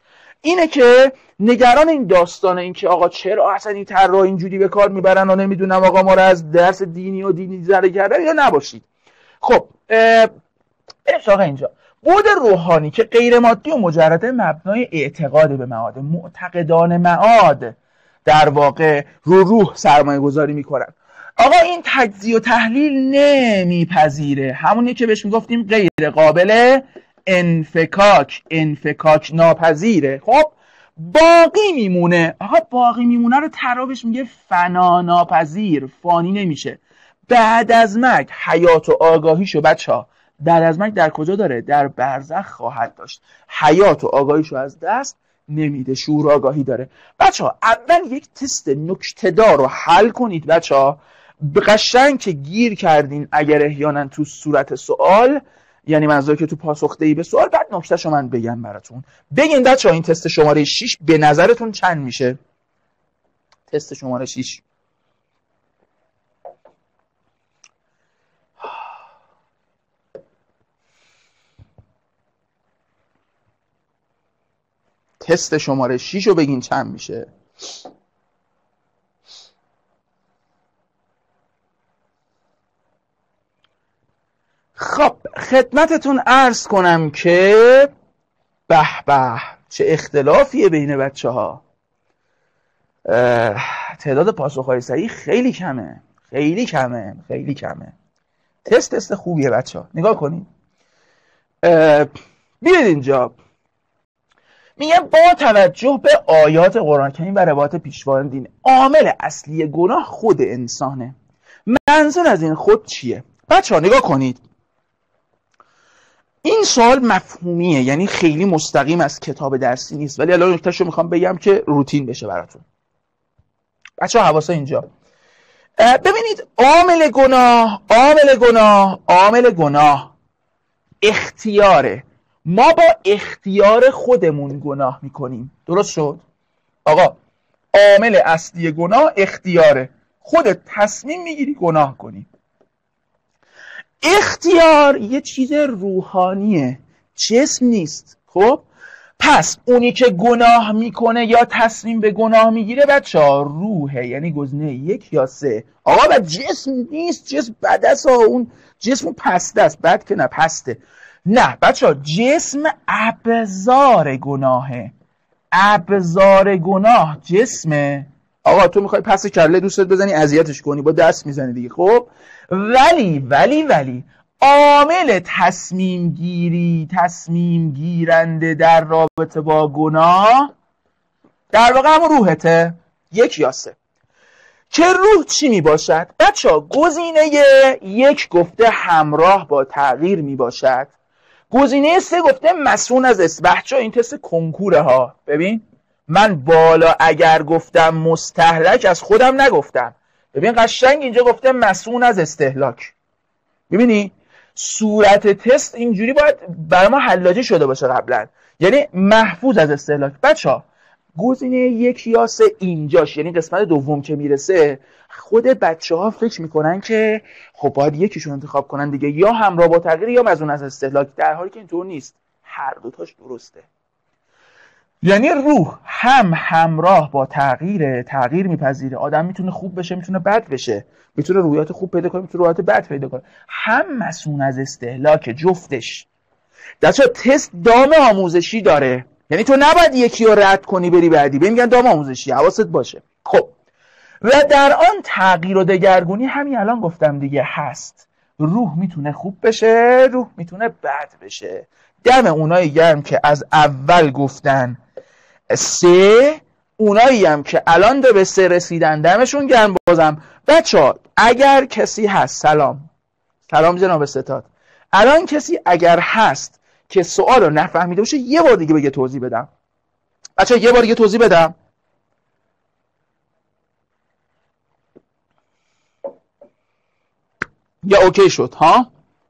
S2: اینه که نگران این داستانه، این که آقا چرا اصلا این طرح اینجوری به کار میبرن و نمیدونم آقا ما رو از درس دینی و دینی زده کردن یا نباشید. خب آقا اینجا بود روحانی که غیر مادی و مجرده مبنای اعتقاد به معاد، معتقدان معاد در واقع روح سرمایه گذاری میکنن. آقا این تجزیه و تحلیل نمیپذیره، همونی که بهش میگفتیم غیر قابل انفکاک ناپذیره. خب باقی میمونه. آقا باقی میمونه رو ترابش میگه فنا ناپذیر، فانی نمیشه. بعد از مرگ حیات و آگاهیشو بچه‌ها بعد از مرگ در کجا داره؟ در برزخ خواهد داشت. حیات و آگاهیشو از دست نمیده، شعور آگاهی داره. بچه‌ها اول یک تست نکته‌دار رو حل کنید بچه‌ها، به قشنگ که گیر کردین اگر احیانا تو صورت سوال، یعنی منظور که تو پاسخدهی به سوال، بعد نکتهشو من بگم براتون. بگین بچه‌ها این تست شماره 6 به نظرتون چند میشه؟ تست شماره 6 تست شماره 6 رو بگین چند میشه؟ خب خدمتتون عرض کنم که به به چه اختلافیه بین بچه ها. تعداد پاسخهای صحیح خیلی کمه، خیلی کمه، خیلی کمه. تست خوبیه بچه ها، نگاه کنید. بیاید اینجا میگه با توجه به آیات قرآن کریم و روایات پیشوایان دین، عامل اصلی گناه خود انسانه. منظور از این خود چیه؟ بچه ها نگاه کنید، این سوال مفهومیه، یعنی خیلی مستقیم از کتاب درسی نیست، ولی الان نکتهشو میخوام بگم که روتین بشه براتون. بچه ها حواسا اینجا ببینید، عامل گناه اختیاره. ما با اختیار خودمون گناه میکنیم، درست شد؟ آقا عامل اصلی گناه اختیاره، خودت تصمیم میگیری گناه کنی. اختیار یه چیز روحانیه، جسم نیست. خب پس اونی که گناه میکنه یا تصمیم به گناه میگیره بچه‌ها روحه، یعنی گزینه 1 یا 3. آقا بعد جسم نیست، جسم بدست ها، اون جسم پسته است. بد که نه، پسته. نه بچه‌ها جسم ابزار گناهه، ابزار گناه جسمه. آقا تو میخوای پس کله دوستت بزنی اذیتش کنی، با دست میزنی دیگه. خب ولی عامل تصمیم گیرنده در رابطه با گناه در واقع هم روحته، 1 یا 3. که روح چی می باشد؟ بچه ها گزینه 1 گفته همراه با تغییر می باشد، گزینه 3 گفته مسئول از اسم. بچه ها این تست کنکوره ها. ببین من بالا اگر گفتم مستهلک از خودم نگفتم، ببین قشنگ اینجا گفته مسئول از استهلاک. ببینی صورت تست اینجوری باید برای ما حلاجی شده باشه قبلا، یعنی محفوظ از استهلاک. بچه‌ها گزینه 1 یا 3 اینجاش، یعنی قسمت دوم که میرسه، خود بچه‌ها فکر میکنن که خب باید یکیشون انتخاب کنن دیگه، یا همراه با تغییر یا مسئول از استهلاک، در حالی که اینطور نیست، هر دوتاش درسته. یعنی روح هم همراه با تغییر میپذیره، آدم میتونه خوب بشه میتونه بد بشه، میتونه رویات خوب پیدا کنه میتونه رویات بد پیدا کنه، هم مسئول از استهلاک جفتش. درسته تست دام آموزشی داره، یعنی تو نباید یکی رو رد کنی بری بعدی، میگن دام آموزشی، حواست باشه. خب و در آن تغییر و دگرگونی همین الان گفتم دیگه هست، روح میتونه خوب بشه، روح میتونه بد بشه. دم اونایی گرم که از اول گفتن 3، اونایی هم که الان به 3 رسیدن دمشون گرم. بازم بچه‌ها اگر کسی هست، سلام جناب ستاد، الان کسی اگر هست که سوال رو نفهمیده باشه یه بار دیگه بگه توضیح بدم. بچه‌ها یه بار دیگه توضیح بدم. یا اوکی شد ها؟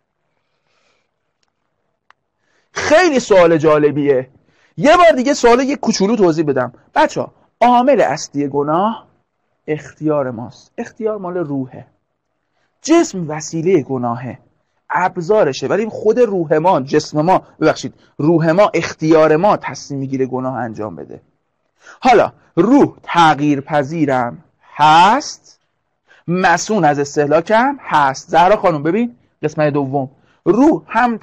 S2: خیلی سوال جالبیه. یه بار دیگه سوال یک کوچولو توضیح بدم. بچه‌ها عامل اصلی گناه اختیار ماست، اختیار مال روحه، جسم وسیله گناهه، ابزارشه، ولی خود روح ما، جسم ما، ببخشید روح ما، اختیار ما تصمیم میگیره گناه انجام بده. حالا روح تغییر پذیرم هست، مسئول از استهلاکم هست. زهرا خانم ببین قسمت دوم، روح هم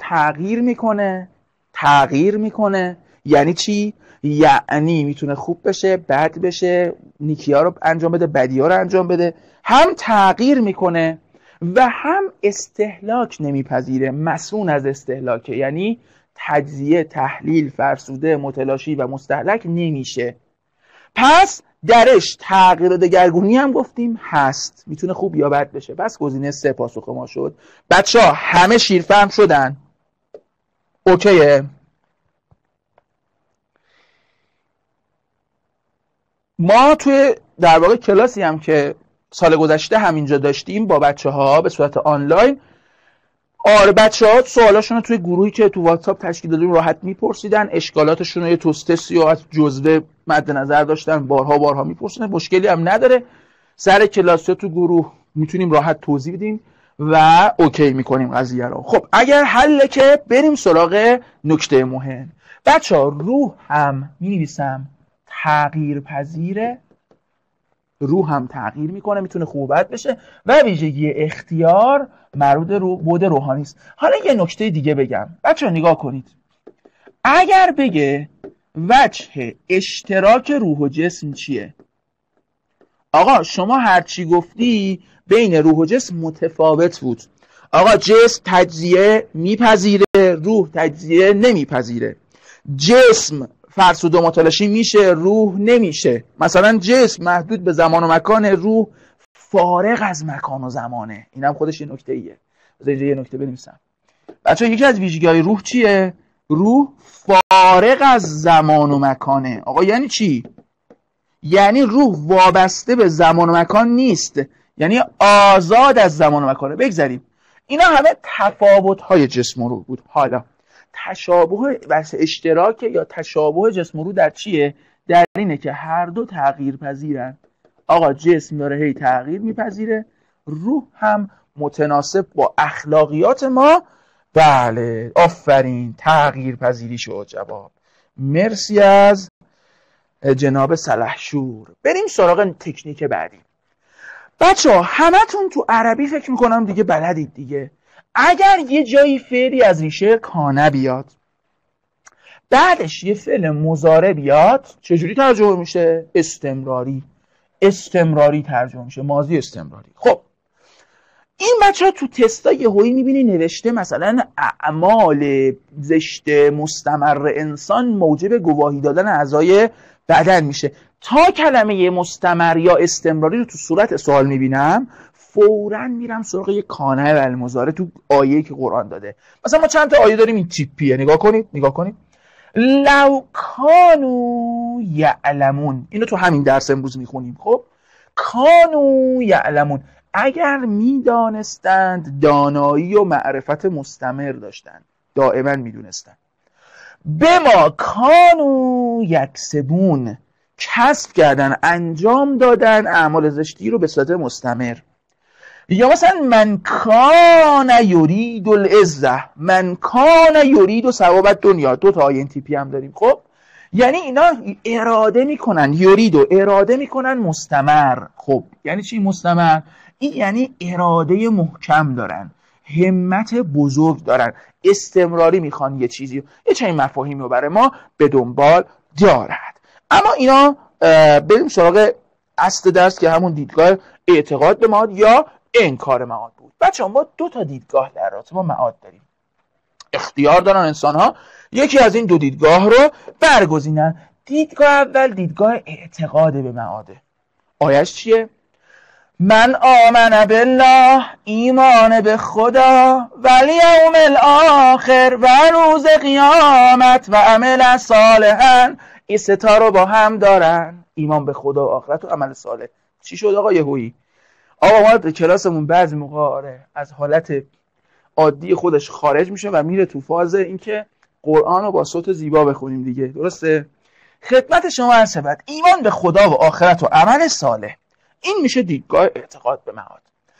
S2: تغییر میکنه یعنی چی؟ یعنی میتونه خوب بشه، بد بشه، نیکی‌ها رو انجام بده، بدی‌ها رو انجام بده. هم تغییر میکنه و هم استهلاک نمیپذیره، مسئول از استهلاکه، یعنی تجزیه، تحلیل، فرسوده، متلاشی و مستهلک نمیشه. پس درش تغییر و دگرگونی هم گفتیم هست، میتونه خوب یا بد بشه. پس گزینه 3 پاسخ ما شد. بچه‌ها همه شیرفهم شدن؟ اوکیه؟ ما توی در واقع کلاسی هم که سال گذشته همینجا داشتیم با بچه‌ها به صورت آنلاین، بچه‌ها سوالاشون رو توی گروهی که تو واتساپ تشکیل دادیم راحت میپرسیدن، اشکالاتشون رو یه توستسی و از جزوه مد نظر داشتن، بارها میپرسیدن، مشکلی هم نداره. سر کلاس تو گروه میتونیم راحت توضیح بدیم و اوکی میکنیم قضیه رو. خب اگر حله که بریم سراغ نکته مهم. بچه‌ها روح هم می‌نویسم تغییر پذیره، روح هم تغییر میکنه، میتونه خوب بد بشه و ویژگی اختیار مربوط به بود روحانی است. حالا یه نکته دیگه بگم، بچه‌ها نگاه کنید. اگر بگه وجه اشتراک روح و جسم چیه؟ آقا شما هرچی گفتی بین روح و جسم متفاوت بود. آقا جسم تجزیه میپذیره، روح تجزیه نمیپذیره. جسم فرسوده و متلاشی میشه، روح نمیشه. مثلا جسم محدود به زمان و مکان، روح فارغ از مکان و زمانه. اینم خودش یه نکته ایه. بذارید یه نکته بنویسم. بچه‌ها یکی از ویژگی‌های روح چیه؟ روح فارغ از زمان و مکانه. آقا یعنی چی؟ یعنی روح وابسته به زمان و مکان نیست، یعنی آزاد از زمان و مکانه. بگذاریم اینا همه تفاوت‌های جسم و روح بود. حالا تشابه و اشتراک یا تشابه جسم و روح در چیه؟ در اینه که هر دو تغییر پذیرن. آقا جسم داره هی تغییر میپذیره، روح هم متناسب با اخلاقیات ما. بله آفرین، تغییر پذیری شد جواب. مرسی از جناب سلحشور. بریم سراغ تکنیک بعدی. بچه‌ها همتون تو عربی فکر میکنم دیگه بلدید دیگه. اگر یه جایی فعلی از ریشه کانه بیاد بعدش یه فعل مضارع بیاد چجوری ترجمه میشه؟ استمراری ترجمه میشه، ماضی استمراری. خب این بچه‌ها تو تستا یهویی میبینی نوشته مثلا اعمال زشت مستمر انسان موجب گواهی دادن اعضای بدن میشه. تا کلمه مستمر یا استمراری رو تو صورت سوال میبینم فوراً میرم سراغ یه کانه و المضارع تو آیه‌ای که قرآن داده. مثلا ما چند تا آیه داریم این تیپیه، نگاه کنید. لو کانوا یعلمون، اینو تو همین درس امروز میخونیم. خب کانوا یعلمون، اگر میدانستند، دانایی و معرفت مستمر داشتند، دائما میدونستند. بما کانوا یکسبون، کسب کردن، انجام دادن اعمال زشتی رو به صورت مستمر. یا مثلا من کان یرید العزه، من کان یرید ثواب دنیا، دو تا آیه تیپی هم داریم. خب یعنی اینا اراده میکنن، یرید و اراده میکنن مستمر. خب یعنی چی مستمر؟ این یعنی اراده محکم دارن، همت بزرگ دارن، استمراری میخوان یه چیزی، یه چنین مفاهیمی رو برای ما به دنبال دارد. اما اینا بریم سراغ اصل درس که همون دیدگاه اعتقاد به معاد یا انکار معاد بود. بچه‌ها ما دو تا دیدگاه در رابطه با معاد داریم. اختیار دارن انسان ها یکی از این دو دیدگاه رو برگزینن. دیدگاه اول دیدگاه اعتقاد به معاده. آیش چیه؟ من آمن بالله، ایمان به خدا، والیوم الاخر، و روز قیامت، و عمل صالحا. این ستا رو با هم دارن، ایمان به خدا و آخرت و عمل صالح. چی شد آقا یهویی؟ آقا ما کلاسمون بعضی موقع از حالت عادی خودش خارج میشه و میره تو فاز اینکه قرآن رو با صوت زیبا بخونیم دیگه. درسته؟ خدمت شما عرض شود ایمان به خدا و آخرت و عمل صالح، این میشه دیدگاه اعتقاد به معاد.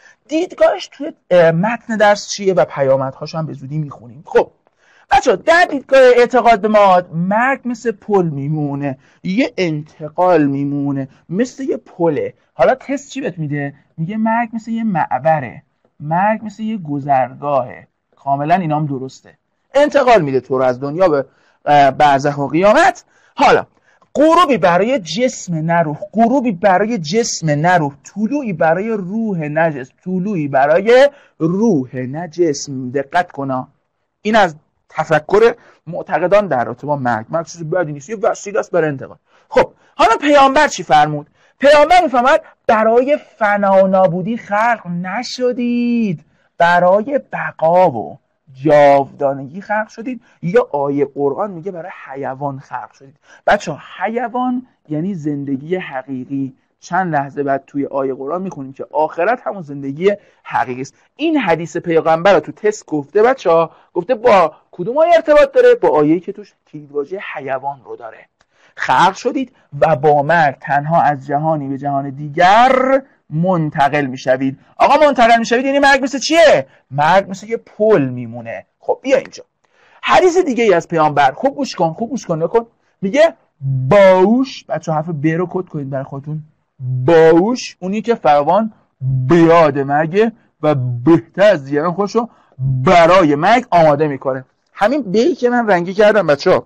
S2: دیدگاهش توی متن درس چیه و پیامدهاش هم به زودی میخونیم. خب بچه در دیدگاه اعتقاد به معاد مرگ مثل پل میمونه، یه انتقال میمونه، مثل یه پله. حالا تست چی بهت میده؟ میگه مرگ مثل یه معبره، مرگ مثل یه گذرگاهه. کاملا اینام درسته، انتقال میده تو رو از دنیا به برزخ و قیامت. حالا غروبی برای جسم نه روح، غروبی برای جسم نه روح، طلوعی برای روح نه جسم، طلوعی برای روح نه جسم. دقت کنا، این از تفکر معتقدان در رابطه با مرگ. مرگ چیز بدی نیست، یه وسیله است برای انتقال. خب حالا پیامبر چی فرمود؟ پیامبر میفهمد برای فنا و نابودی خلق نشدید، برای بقا و جاودانگی خلق شدید. یا آیه قرآن میگه برای حیوان خلق شدید. بچه حیوان یعنی زندگی حقیقی. چند لحظه بعد توی آیه قرآن میخونیم که آخرت همون زندگی حقیقی است. این حدیث پیغمبر رو تو تست گفته بچه‌ها، گفته با کدوم آیه ارتباط داره؟ با آیه‌ای که توش کلیدواژه حیوان رو داره. خلق شدید و با مرگ تنها از جهانی به جهان دیگر منتقل میشوید. آقا منتقل میشوید یعنی مرگ مثل چیه؟ مرگ مثل یه پل میمونه. خب بیا اینجا حدیث دیگه ای از پیامبر، خوب گوش کن، خوب گوش کن. نکن میگه باوش، بچه حرف ب رو کد کنید برای خودتون. باوش اونی که فراوان بیاد مرگ و بهتر از دیگران خودشو برای مرگ آماده میکنه. همین بیی که من رنگی کردم بچه‌ها،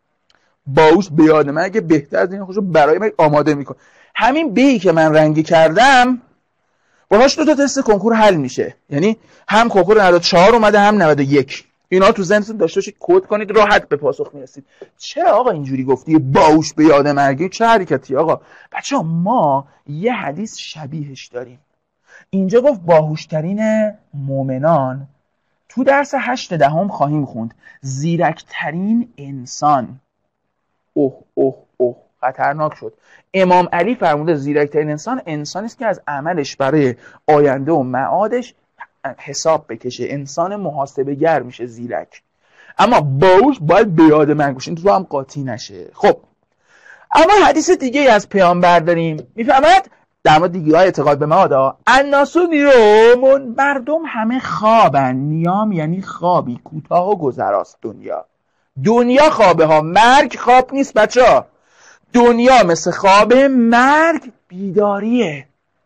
S2: باوش بیاد مرگ بهتر از دیگران خودشو برای مرگ آماده میکنه. همین بیی که من رنگی کردم باهاش 2 تا تست کنکور حل میشه. یعنی هم کنکور 94 اومده هم 91. اینا تو ذهنتون داشته باشید، کد کنید، راحت به پاسخ میرسید. چرا آقا اینجوری گفتی باوش به یاد مرگی؟ چه حرکتی آقا؟ بچه‌ها ما یه حدیث شبیهش داریم. اینجا گفت باهوشترین مؤمنان، تو درس 8 دهم خواهیم خوند زیرکترین انسان. اوه اوه اوه خطرناک شد. امام علی فرموده زیرکترین انسان انسانی است که از عملش برای آینده و معادش حساب بکشه. انسان محاسبه گر میشه زیرک. اما باوش باید به یاد من گوشین تو هم قاطی نشه. خب اما حدیث دیگه از پیامبر داریم، میفهمد در مورد دیگه های اعتقاد به معاد. الناسو نیومون، مردم همه خوابن. نیام یعنی خوابی کوتاه و گذراست. دنیا خوابه ها، مرگ خواب نیست بچه ها. دنیا مثل خوابه، مرگ بیداریه،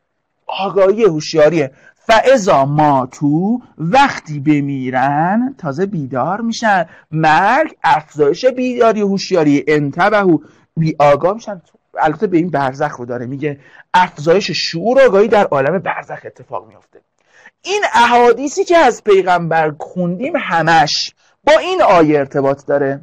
S2: آگاهی، هوشیاریه. فاذا ماتو، وقتی بمیرن تازه بیدار میشن. مرگ افزایش بیداری و هوشیاری. انتبهو، بی آگاه میشن. البته به این برزخ رو داره میگه، افزایش شعور و آگاهی در عالم برزخ اتفاق میفته. این احادیثی که از پیغمبر خوندیم همش با این آیه ارتباط داره.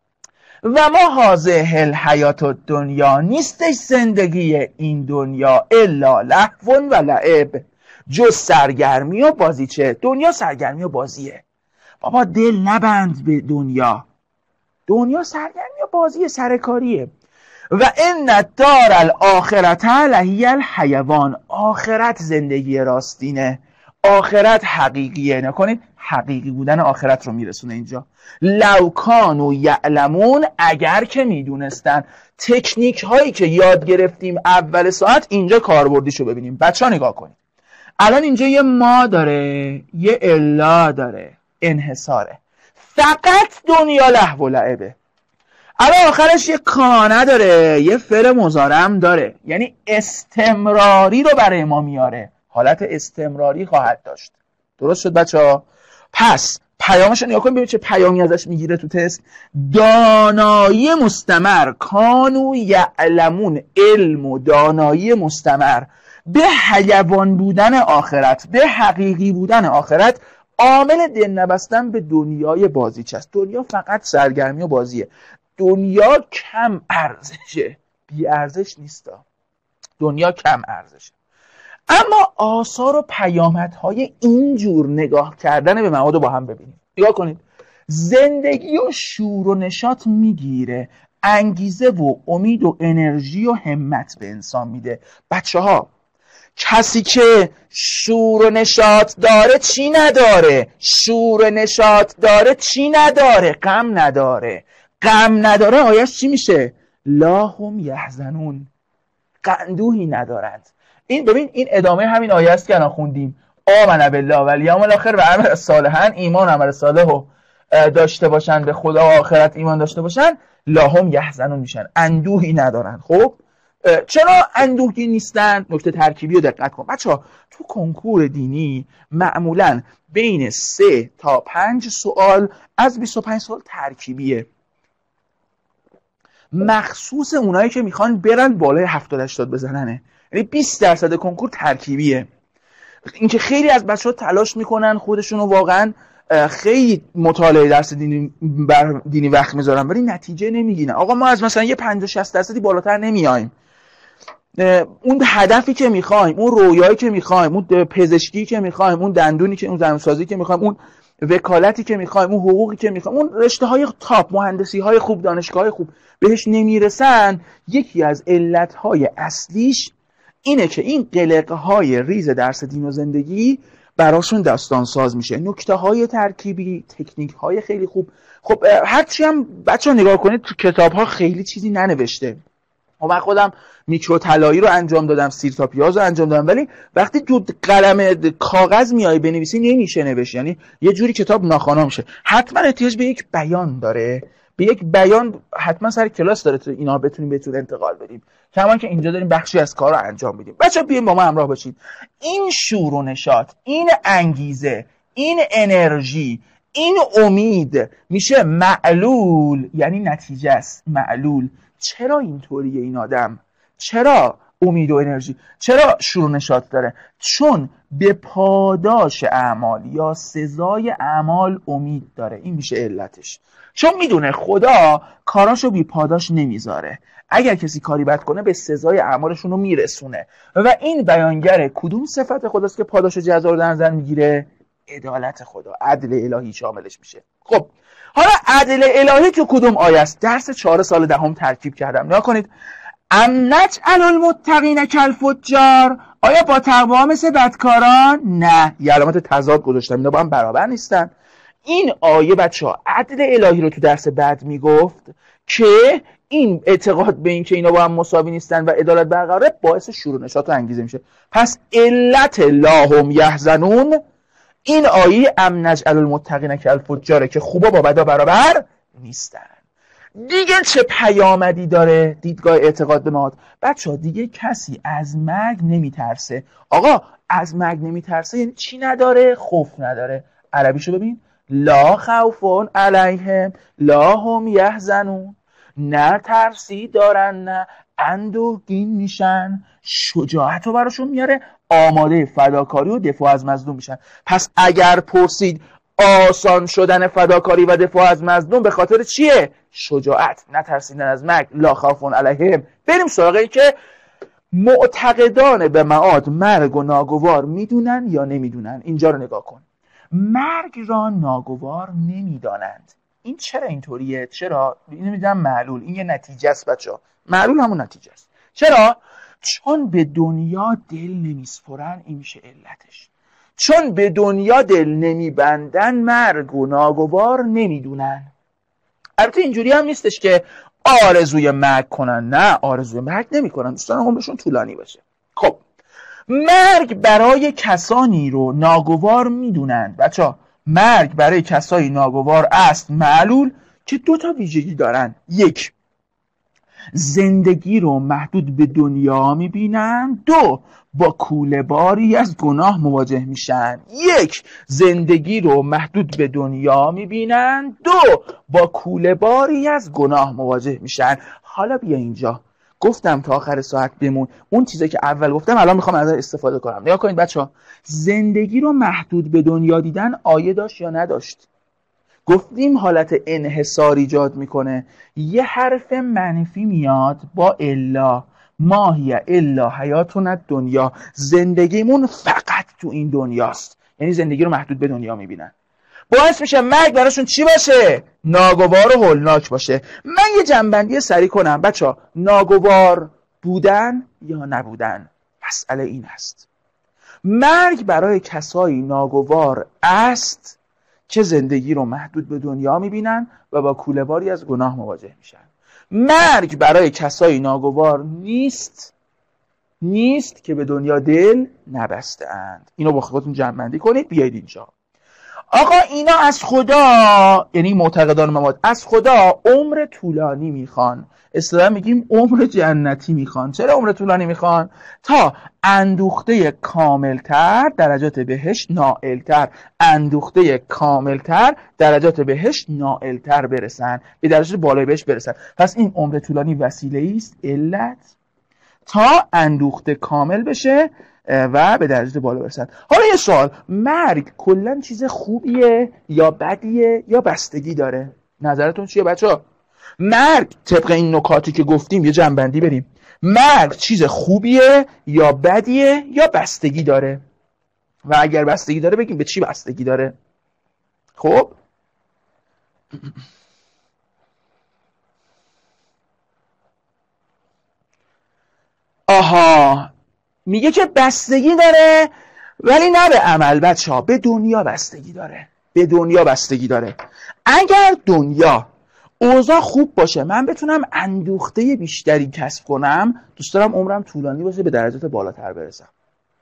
S2: و ما هذه الحیات الدنیا، نیستش زندگی این دنیا الا لهو و لعب، جز سرگرمی و بازیچه. دنیا سرگرمی و بازیه. بابا دل نبند به دنیا. دنیا سرگرمی و بازیه، سرکاریه. و ان الدار الاخرة لهی الحیوان، آخرت زندگی راستینه، آخرت حقیقیه. نکنید حقیقی بودن آخرت رو میرسونه اینجا. لو کانوا یعلمون، اگر که میدونستن. تکنیک هایی که یاد گرفتیم اول ساعت اینجا کاربردیشو ببینیم. بچه‌ها نگاه کنید، الان اینجا یه ما داره، یه الا داره، انحصاره. فقط دنیا لهو و لعبه. الان آخرش یه کانه داره، یه فعل مضارع داره، یعنی استمراری رو برای ما میاره. حالت استمراری خواهد داشت. درست شد بچه‌ها؟ پس پیامش رو نگاه کنید ببینید چه پیامی ازش میگیره تو تست. دانایی مستمر، کانوا یعلمون، علم و دانایی مستمر به حیوان بودن آخرت، به حقیقی بودن آخرت، عامل دل نبستن به دنیای بازیچه است. دنیا فقط سرگرمی و بازیه. دنیا کم ارزشه، بی ارزش نیستا. دنیا کم ارزشه. اما آثار و پیامدهای اینجور نگاه کردن به معاد رو با هم ببینیم. نگاه کنید، زندگی و شور و نشاط میگیره، انگیزه و امید و انرژی و همت به انسان میده. بچه ها، کسی که شور و نشاط داره چی نداره؟ شور و نشاط داره چی نداره؟ غم نداره. غم نداره آیش چی میشه؟ لا هم یحزنون، اندوهی ندارند. این ببین، این ادامه همین آیه است که الان خوندیم. آمن بالله و الیوم الاخر و عمل صالحا، ایمان عمل صالح رو داشته باشن، به خدا و آخرت ایمان داشته باشن، لا هم یحزنون میشن، اندوهی ندارن. خب چرا اندوهی نیستن؟ نکته ترکیبی رو دقت کن بچه‌ها. تو کنکور دینی معمولا بین 3 تا 5 سوال از 25 سوال ترکیبیه، مخصوص اونایی که میخوان برن بالای 70-80 بزننه، یعنی 20% کنکور ترکیبیه. اینکه خیلی از بچه‌ها تلاش میکنن خودشونو واقعا خیلی مطالعه درس دینی وقت میذارن ولی نتیجه نمیگیرن. آقا ما از مثلا یه 50-60% بالاتر نمیایم. اون هدفی که میخوایم، اون رویایی که میخوایم، اون پزشکی که میخوایم، اون دندونی که، اون دندونسازی که میخوایم، اون وکالتی که میخوایم، اون حقوقی که میخوایم، اون رشته‌های تاپ، مهندسی‌های خوب، دانشگاه‌های خوب بهش نمیرسن، یکی از علت‌های اصلیش اینه که این قلق‌های ریز درس دین و زندگی براشون داستان ساز میشه. نکته‌های ترکیبی، تکنیک‌های خیلی خوب. خب هرچی هم بچه‌ها نگاه کنید تو کتاب‌ها خیلی چیزی ننوشته. من خودم میکرو طلایی رو انجام دادم، سیر تا پیاز رو انجام دادم، ولی وقتی تو قلم کاغذ میای بنویسی نمیشه نوشت، یعنی یه جوری کتاب ناخوانا میشه. حتما احتیاج به یک بیان داره، به یک بیان حتما سر کلاس داره تو اینا بتونیم بهتون انتقال بدیم، کما که اینجا داریم بخشی از کار رو انجام میدیم. بچه‌ها بیاین با ما همراه باشید. این شور و نشاط، این انگیزه، این انرژی، این امید میشه معلول، یعنی نتیجه است. معلول. چرا اینطوریه این آدم؟ چرا امید و انرژی؟ چرا شور و نشاط داره؟ چون به پاداش اعمال یا سزای اعمال امید داره. این میشه علتش. چون میدونه خدا کاراشو بی پاداش نمیذاره، اگر کسی کاری بد کنه به سزای اعمالشون رو میرسونه. و این بیانگر کدوم صفت خداست که پاداش جزا رو در نظر میگیره؟ عدالت خدا، عدل الهی شاملش میشه. خب حالا عدل الهی تو کدوم آیه است؟ درس 4 سال دهم ترکیب کردم. نگاه کنید. ام نجعل المتقین کالفجار، آیا با تقوا مثل بدکاران؟ نه، یه علامت تضاد گذاشتم، اینا با هم برابر نیستن. این آیه بچه‌ها عدل الهی رو تو درس بعد میگفت که این اعتقاد به این که اینا با هم مساوی نیستن و عدالت برقراره باعث شور و نشاط و انگیزه میشه. پس علت لا هم یحزنون این آیه ام نجعل المتقین کالفجاره که خوبا با بدا برابر نیستن. دیگه چه پیامدی داره دیدگاه اعتقاد به معاد؟ بچه‌ها دیگه کسی از مرگ نمیترسه. آقا از مرگ نمیترسه یعنی چی نداره؟ خوف نداره. عربیشو ببین. لا خوف علیهم لا هم یحزنون. نه ترسی دارن نه اندوهگین میشن. شجاعت رو براشون میاره، آماده فداکاری و دفاع از مظلوم میشن. پس اگر پرسید آسان شدن فداکاری و دفاع از مظلوم به خاطر چیه؟ شجاعت، نترسیدن از مرگ، لا خوف علیهم. بریم سراغ این که معتقدان به معاد مرگ و ناگوار میدونن یا نمیدونن. اینجا رو نگاه کن. مرگ را ناگوار نمیدانند. این چرا اینطوریه؟ چرا؟ اینو میگم معلول. این یه نتیجه است بچه‌ها. معلول همون نتیجه است. چرا؟ چون به دنیا دل نمیسپرن. این میشه علتش. چون به دنیا دل نمیبندن مرگ و ناگوار نمیدونن. البته اینجوری هم نیستش که آرزوی مرگ کنن، نه آرزوی مرگ نمیکنن، دوستان عمرشون طولانی باشه. خب مرگ برای کسانی رو ناگوار میدونن. بچه‌ها مرگ برای کسانی ناگوار است معلول که 2 تا ویژگی دارن. 1 زندگی رو محدود به دنیا میبینن. 2 با کوله باری از گناه مواجه میشن. 1 زندگی رو محدود به دنیا میبینن. 2 با کوله باری از گناه مواجه میشن. حالا بیا اینجا. گفتم تا آخر ساعت بمون. اون چیزی که اول گفتم الان میخوام ازش استفاده کنم. نگاه کنید بچه‌ها. زندگی رو محدود به دنیا دیدن آیه داشت یا نداشت؟ گفتیم حالت انحصار ایجاد میکنه. یه حرف منفی میاد با الا، ماهیه الا حیاتنا دنیا، زندگیمون فقط تو این دنیاست. یعنی زندگی رو محدود به دنیا میبینن. باعث میشه مرگ براشون چی باشه؟ ناگوار و هولناک باشه. من یه جنبندی سریع کنم بچه‌ها. ناگوار بودن یا نبودن، مسئله این است. مرگ برای کسایی ناگوار است که زندگی رو محدود به دنیا میبینن و با کوله‌باری از گناه مواجه میشن. مرگ برای کسایی ناگوار نیست نیست که به دنیا دل نبسته اند. اینو با خودتون جمع کنید بیایید اینجا. آقا اینا از خدا، یعنی معتقدان مواد، از خدا عمر طولانی میخوان. اصطلاحاً میگیم عمر جنتی میخوان. چرا عمر طولانی میخوان؟ تا اندوخته کاملتر درجات بهشت نائلتر، اندوخته کاملتر درجات بهشت نائلتر برسن، به درجات بالای بهشت برسن. پس این عمر طولانی وسیله است، علت تا اندوخته کامل بشه و به درجه بالا برسن. حالا یه سوال، مرگ کلا چیز خوبیه یا بدیه یا بستگی داره؟ نظرتون چیه بچه‌ها؟ مرگ طبق این نکاتی که گفتیم یه جنبندی بریم. مرگ چیز خوبیه یا بدیه یا بستگی داره؟ و اگر بستگی داره بگیم به چی بستگی داره؟ خب آها، میگه که بستگی داره ولی نه به عمل بچه‌ها، به دنیا بستگی داره. به دنیا بستگی داره. اگر دنیا اوضاع خوب باشه، من بتونم اندوخته بیشتری کسب کنم، دوست دارم عمرم طولانی باشه، به درجات بالاتر برسم.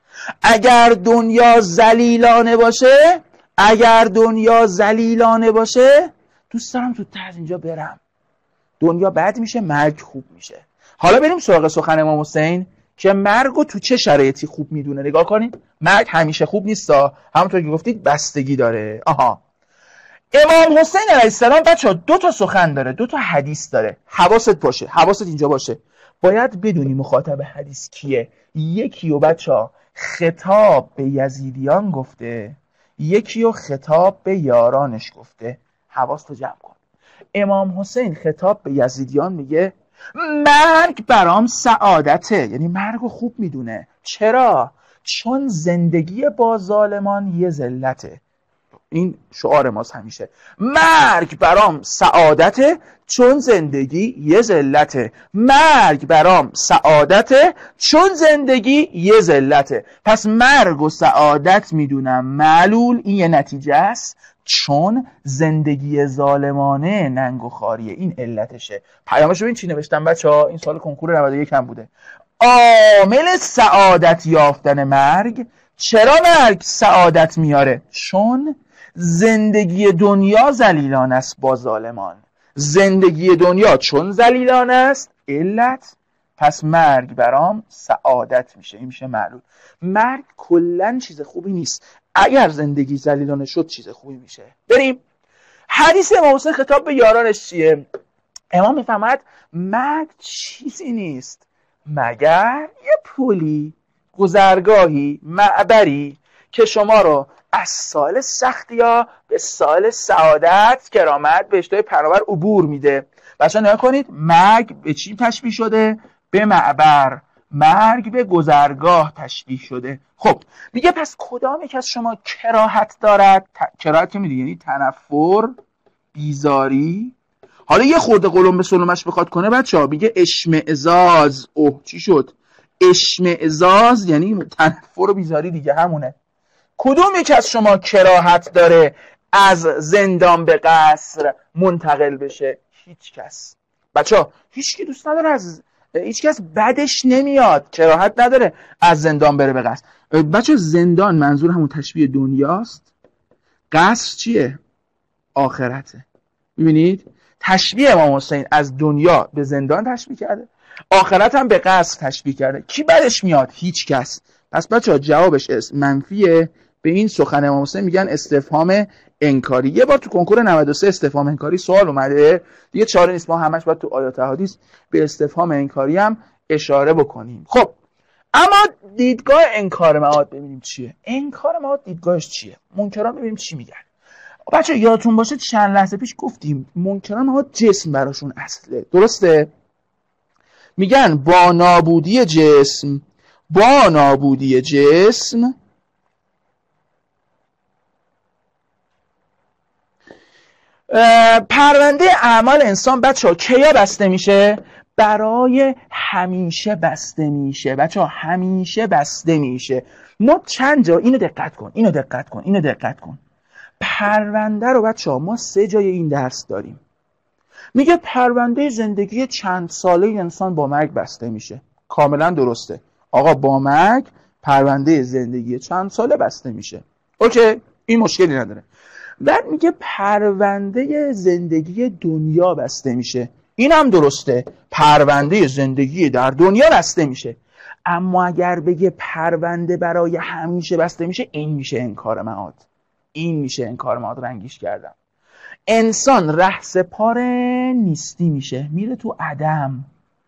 S2: اگر دنیا ذلیلانه باشه، اگر دنیا ذلیلانه باشه، دوست دارم زودتر از اینجا برم. دنیا بد میشه، مرگ خوب میشه. حالا بریم سراغ سخن امام حسین که مرگو تو چه شرایطی خوب میدونه. نگاه کنید، مرگ همیشه خوب نیستا، همونطور که گفتید بستگی داره. آها، امام حسین علیه السلام بچه‌ها 2 تا سخن داره، 2 تا حدیث داره. حواست باشه، حواست اینجا باشه. باید بدونی مخاطب حدیث کیه. یکی رو بچه‌ها خطاب به یزیدیان گفته، یکی رو خطاب به یارانش گفته. حواست رو جمع کن. امام حسین خطاب به یزیدیان میگه مرگ برام سعادته، یعنی مرگو خوب میدونه. چرا؟ چون زندگی با ظالمان یه ذلته. این شعار ماست همیشه. مرگ برام سعادته چون زندگی یه ذلته. مرگ برام سعادته چون زندگی یه ذلته. پس مرگ و سعادت میدونم معلول، این یه نتیجه است، چون زندگی ظالمانه ننگ و خاریه. این علتشه. پیامش رو این چی نوشتم بچه‌ها؟ این سال کنکور 91 هم بوده. عامل سعادت یافتن مرگ. چرا مرگ سعادت میاره؟ چون زندگی دنیا ذلیلانه است با ظالمان. زندگی دنیا چون ذلیلانه است، علت، پس مرگ برام سعادت میشه. این میشه معلول. مرگ کلن چیز خوبی نیست. اگر زندگی ذلیلانه شد چیز خوبی میشه. بریم حدیث امام حسین خطاب به یارانش چیه؟ امام میفهمد مرگ چیزی نیست مگر یه پولی، گذرگاهی، معبری که شما رو از سال سختی ها به سال سعادت، کرامت، بهشت‌های پرآور عبور میده. بچه‌ها نگاه کنید، مرگ به چی تشبیه شده؟ به معبر. مرگ به گذرگاه تشبیه شده. خب میگه پس کدام یک از شما کراهت دارد؟ کراهت که میدونی یعنی تنفر، بیزاری. حالا یه خورده قلم به سلمش بخواد کنه بچه‌ها، میگه اشمئزاز. اوه چی شد؟ اشمئزاز یعنی تنفر و بیزاری دیگه، همونه. کدوم یک از شما کراهت داره از زندان به قصر منتقل بشه؟ هیچ کس. بچه‌ها هیچ کی دوست نداره، از هیچ کس بدش نمیاد، کراهت نداره از زندان بره به قصر. بچه‌ها زندان منظور همون تشبیه دنیاست. قصر چیه؟ آخرته. می‌بینید؟ تشبیه امام حسین از دنیا به زندان تشبیه کرده، آخرت هم به قصر تشبیه کرده. کی بدش میاد؟ هیچ کس. پس بچه‌ها جوابش منفیه. به این سخن امام حسین میگن استفهام انکاری. یه بار تو کنکور 93 استفهام انکاری سوال اومده دیگه، چاره نیست، ما همش باید تو آیات احادیث به استفهام انکاری هم اشاره بکنیم. خب اما دیدگاه انکار معاد ببینیم چیه. انکار معاد دیدگاهش چیه؟ منکران ببینیم چی میگن. بچه یادتون باشه چند لحظه پیش گفتیم منکران معاد جسم براشون اصله، درسته؟ میگن با نابودی جسم پرونده اعمال انسان بچه ها کیا بسته میشه؟ برای همیشه بسته میشه. بچه ها همیشه بسته میشه. ما چند جا اینو دقت کن. پرونده رو بچه ها ما 3 جای این درس داریم. میگه پرونده زندگی چند ساله انسان با مرگ بسته میشه. کاملا درسته. آقا با مرگ پرونده زندگی چند ساله بسته میشه. اوکی، این مشکلی نداره. بعد میگه پرونده زندگی دنیا بسته میشه. این هم درسته، پرونده زندگی در دنیا بسته میشه. اما اگر بگه پرونده برای همیشه بسته میشه، این میشه انکار معاد. این میشه انکار معاد. رنگیش کردم. انسان رهسپار نیستی میشه، میره تو عدم.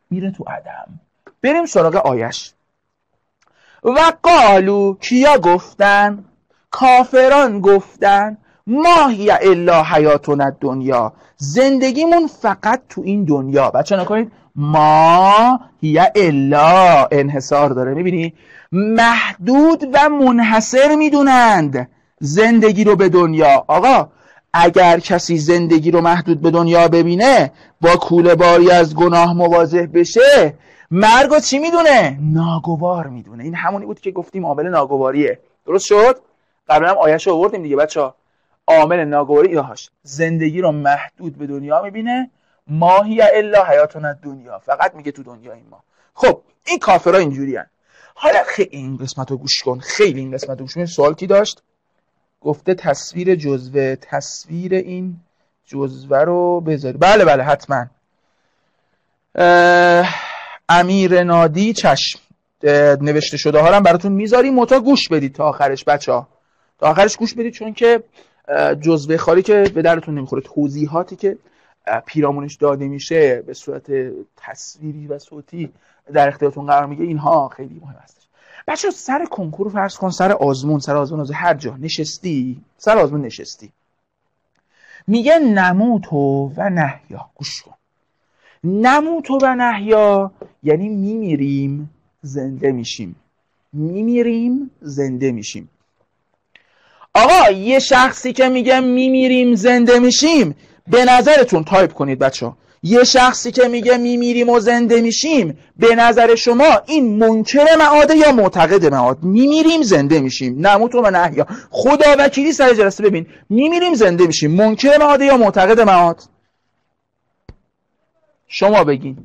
S2: بریم سراغ آیش. و قالو، کیا گفتن؟ کافران گفتن ما هی الا حیاتنا دنیا، زندگیمون فقط تو این دنیا. بچه نکنید ما هی الا انحصار داره، میبینی؟ محدود و منحصر میدونند زندگی رو به دنیا. آقا اگر کسی زندگی رو محدود به دنیا ببینه، با کوله باری از گناه مواجه بشه، مرگو چی میدونه؟ ناگوار میدونه. این همونی بود که گفتیم عامل ناگواریه. درست شد؟ قبلا هم آیه‌اش رو آوردیم دیگه بچه‌ها. عامل ناگواری ایهاش زندگی رو محدود به دنیا میبینه. ما هی الا حیاتنا دنیا، فقط میگه تو دنیا این ما. خب این کافرها اینجوری هن. حالا خیلی این قسمت رو گوش کن، خیلی این قسمت رو گوش کن. سوال کی داشت؟ گفته تصویر جزوه، تصویر این جزوه رو بذاری. بله حتما. امیر نادی چشم، نوشته شده ها هم براتون میذاریم، متا گوش بدید تا آخرش بچه‌ها. تا آخرش گوش بدید، چون که جزوه خالی که به درتون نمیخوره، توضیحاتی که پیرامونش داده میشه به صورت تصویری و صوتی در اختیارتون قرار میگه، اینها خیلی مهم هستش. بچه‌ها سر کنکور فرض کن، سر آزمون هر جا نشستی، سر آزمون نشستی، میگه نموتو و نحیا. گوش کن، نموتو و نحیا یعنی میمیریم زنده میشیم. آقا یه شخصی که میگه میمیریم زنده میشیم، به نظرتون تایپ کنید بچه، یه شخصی که میگه میمیریم و زنده میشیم، به نظر شما این منکر معاده یا معتقد معاد؟ میمیریم زنده میشیم، نموت و نحیا. خدا وکیلی سر جلسه ببین، میمیریم زنده میشیم، منکر معاده یا معتقد معاد؟ شما بگین.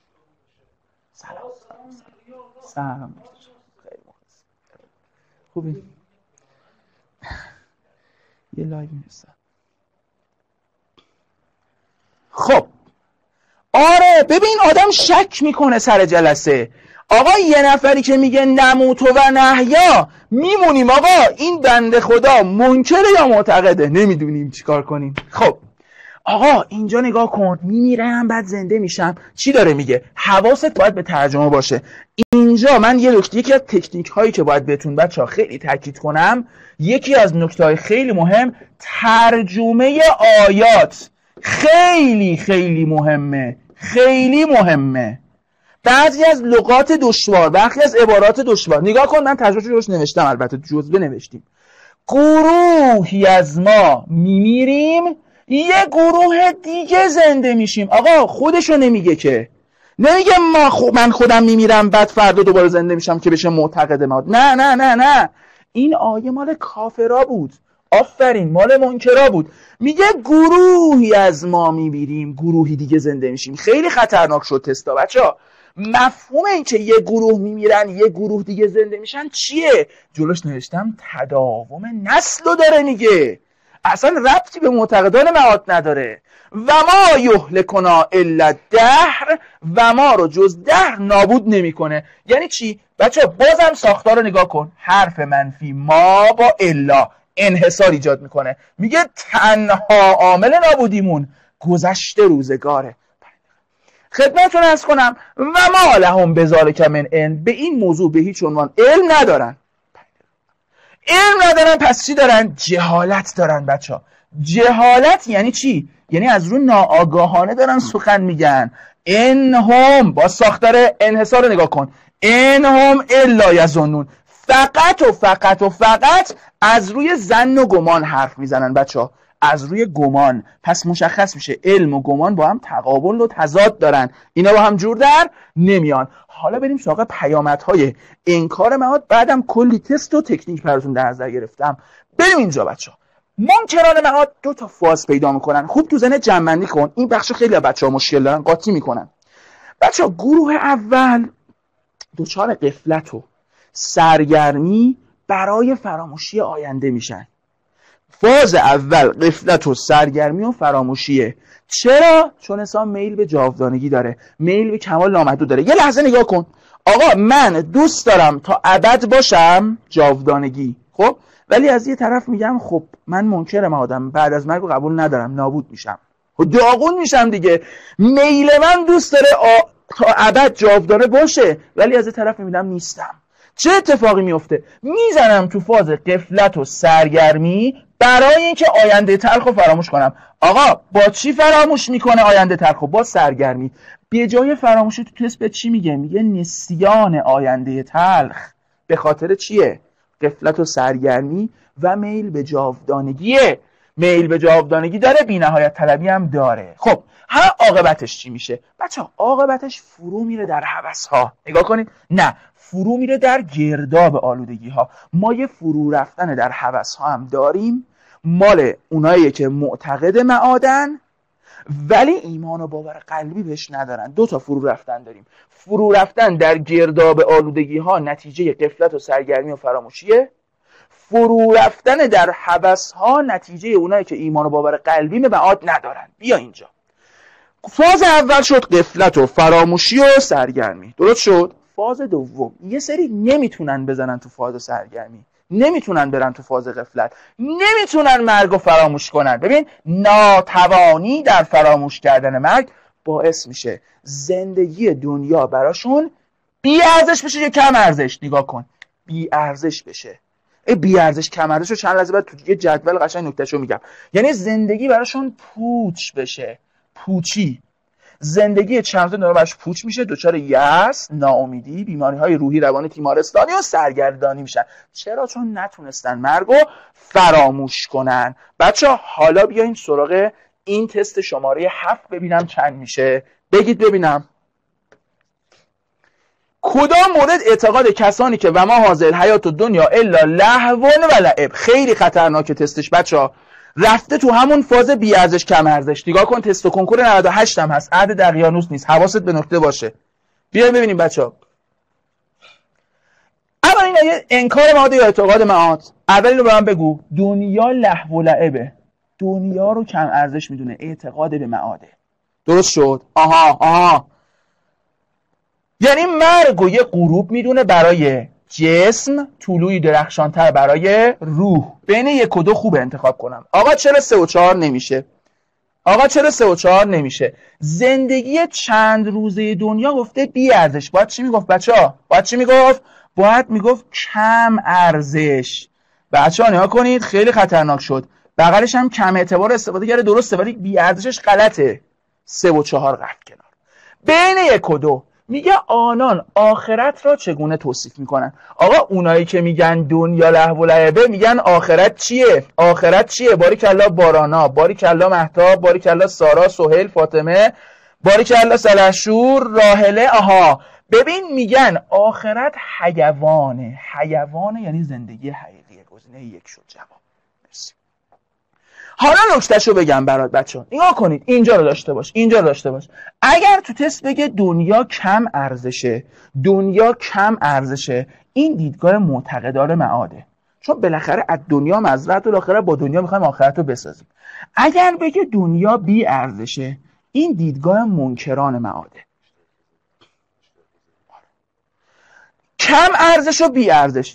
S2: سلام. خیلی مخلص. خوبی؟ یه لایو نیستم. خب آره ببین، آدم شک میکنه سر جلسه. آقا یه نفری که میگه نموت و نحیا، میمونیم آقا این بنده خدا منکر یا معتقده؟ نمیدونیم چیکار کنیم. خب آقا اینجا نگاه کن، میمیرم بعد زنده میشم، چی داره میگه؟ حواست باید به ترجمه باشه. اینجا من یکی از تکنیک هایی که باید بهتون بچه‌ها خیلی تاکید کنم، یکی از نکته‌های خیلی مهم، ترجمه آیات. خیلی مهمه. بعضی از لغات دشوار، برخی از عبارات دشوار، نگاه کن من ترجمه‌اش روش نوشتم، البته جزوه نوشتیم. گروهی از ما میمیریم، یه گروه دیگه زنده میشیم. آقا خودشو نمیگه که، نمیگه من خودم میمیرم بعد فردا دوباره زنده میشم که بشه معتقد ما. نه، این آیه مال کافرا بود. آفرین، مال منکرا بود. میگه گروهی از ما میمیریم، گروهی دیگه زنده میشیم. خیلی خطرناک شد تستا بچه‌ها. مفهوم این که یه گروه میمیرن یه گروه دیگه زنده میشن چیه؟ جلوش نوشتم تداوم نسل رو داره میگه، اصلا ربطی به معتقدان معاد نداره. و ما یهلکنا الا الدهر، و ما رو جز دهر نابود نمیکنه. یعنی چی بچه؟ بازم ساختار رو نگاه کن، حرف منفی ما با الا انحصار ایجاد میکنه. میگه تنها عامل نابودیمون گذشته روزگاره. خدمتتون عرض کنم و ما لهم بذالک من علم، به این موضوع به هیچ عنوان علم ندارن. پس چی دارن؟ جهالت دارن بچه. جهالت یعنی چی؟ یعنی از رو ناآگاهانه دارن سخن میگن. انهم، با ساختار انحصار نگاه کن، انهم الا یظنون، فقط از روی ظن و گمان حرف میزنن بچه‌ها، از روی گمان. پس مشخص میشه علم و گمان با هم تقابل و تضاد دارن، اینا با هم جور در نمیان. حالا بریم سراغ پیامدهای انکار معاد. بعدم کلی تست و تکنیک براتون در نظر گرفتم. بریم اینجا بچه‌ها. منکران معاد دو تا فاز پیدا میکنن. خوب تو ذهن جمع‌بندی کن، این بخشو خیلی بچه‌ها مشکل دارن، قاطی میکنن. بچه‌ها گروه اول دچار غفلت و سرگرمی برای فراموشی آینده میشن. فاز اول غفلت و سرگرمی و فراموشیه. چرا؟ چون انسان میل به جاودانگی داره، میل به کمال نامحدود داره. یه لحظه نگاه کن، آقا من دوست دارم تا ابد باشم، جاودانگی، خب، ولی از یه طرف میگم خب من منکرم آدم، بعد از مرگ قبول ندارم، نابود میشم، داغون میشم دیگه. میل من دوست داره تا ابد جاودانه باشه، ولی از یه طرف میبینم نیستم. چه اتفاقی میفته؟ میزنم تو فاز غفلت و سرگرمی برای اینکه آینده تلخ رو فراموش کنم. آقا با چی فراموش میکنه آینده تلخ رو؟ با سرگرمی. به جای فراموشی تو تست به چی میگه؟ میگه نسیان آینده تلخ. به خاطر چیه؟ غفلت و سرگرمی و میل به جاودانگیه. میل به جاودانگی داره، بی نهایت طلبی هم داره. خب عاقبتش چی میشه بچه ها؟ عاقبتش فرو میره در هوس ها. نگاه کنید، نه، فرو میره در گرداب آلودگی ها. ما یه فرو رفتن در هوس ها هم داریم، مال اونایی که معتقد معادن ولی ایمان و باور قلبی بهش ندارن. دو تا فرو رفتن داریم. فرو رفتن در گرداب آلودگی ها نتیجه غفلت و سرگرمی و فراموشیه. فرو رفتن در هوس ها نتیجه اونایی که ایمان و باور قلبی به معاد ندارن. بیا اینجا. فاز اول شد غفلت و فراموشی و سرگرمی، درست شد؟ فاز دوم یه سری نمیتونن بزنن تو فاز سرگرمی، نمیتونن برن تو فاز غفلت، نمیتونن مرگ و فراموش کنن. ببین، ناتوانی در فراموش کردن مرگ باعث میشه زندگی دنیا براشون بی ارزش بشه یا کم ارزش. نگاه کن، بی ارزش بشه. بی ارزش کم ارزش رو چند لحظه بعد تو یه جدول قشنگ نکتهشو میگم. یعنی زندگی براشون پوچ بشه. پوچی، زندگی چند داره براش پوچ میشه، دچار یأس، ناامیدی، بیماری‌های روحی، روانی، تیمارستانی و سرگردانی میشن. چرا؟ چون نتونستن مرگو فراموش کنن. بچه‌ها حالا بیاین سراغ این تست شماره 7 ببینم چند میشه. بگید ببینم. کدام مورد اعتقاد کسانی که و ما حاضر حیات دنیا الا لهو و لعب؟ خیلی خطرناکه تستش بچه‌ها. رفته تو همون فاز بی ارزش کم ارزش. نگاه کن، تست و کنکور 98 هم هست، عهد دقیق‌نوس نیست، حواست به نکته باشه. بیایم ببینیم بچه‌ها. اما این انکار معاد یا اعتقاد معاد. اول اینو به من بگو، دنیا لهو و لعبه. دنیا رو کم ارزش میدونه، اعتقاد به معاده. درست شد؟ آها. یعنی مرگ و یه غروب میدونه برای جسم، طلوعی درخشانتر برای روح. بین 1 و 2 خوب انتخاب کنم. آقا چرا 3 و 4 نمیشه؟ آقا چرا 3 و 4 نمیشه؟ زندگی چند روزه دنیا گفته بی ارزش. باید چی میگفت بچه‌ها؟ باید چی میگفت؟ باید میگفت کم ارزش. بچه‌ها نگاه کنید، خیلی خطرناک شد. بغلش هم کم اعتبار استفاده کرده، درسته، ولی بی ارزشش غلطه. 3 و 4 رفت کنار. بین 1 و 2 میگه آنان آخرت را چگونه توصیف میکنن؟ آقا اونایی که میگن دنیا لهو و لعبه میگن آخرت چیه؟ آخرت چیه؟ باریکالله بارانا، باریکالله مهتاب، باریکالله سارا، سهیل، فاطمه، باریکالله سلحشور، راحله. آها، ببین میگن آخرت حیوانه. حیوانه یعنی زندگی حقیقیه. گزینه 1 شد جواب. مرسی. حالا نکتهشو بگم برات بچه‌ها. نگاه کنید، اینجا رو داشته باش، اینجا رو داشته باش. اگر تو تست بگه دنیا کم ارزشه، دنیا کم ارزشه، این دیدگاه معتقدان معاده. چون بالاخره از دنیا مزرعه الاخره، با دنیا میخوایم آخرت رو بسازیم. اگر بگه دنیا بی ارزشه، این دیدگاه منکران معاده. کم ارزش و بی ارزش.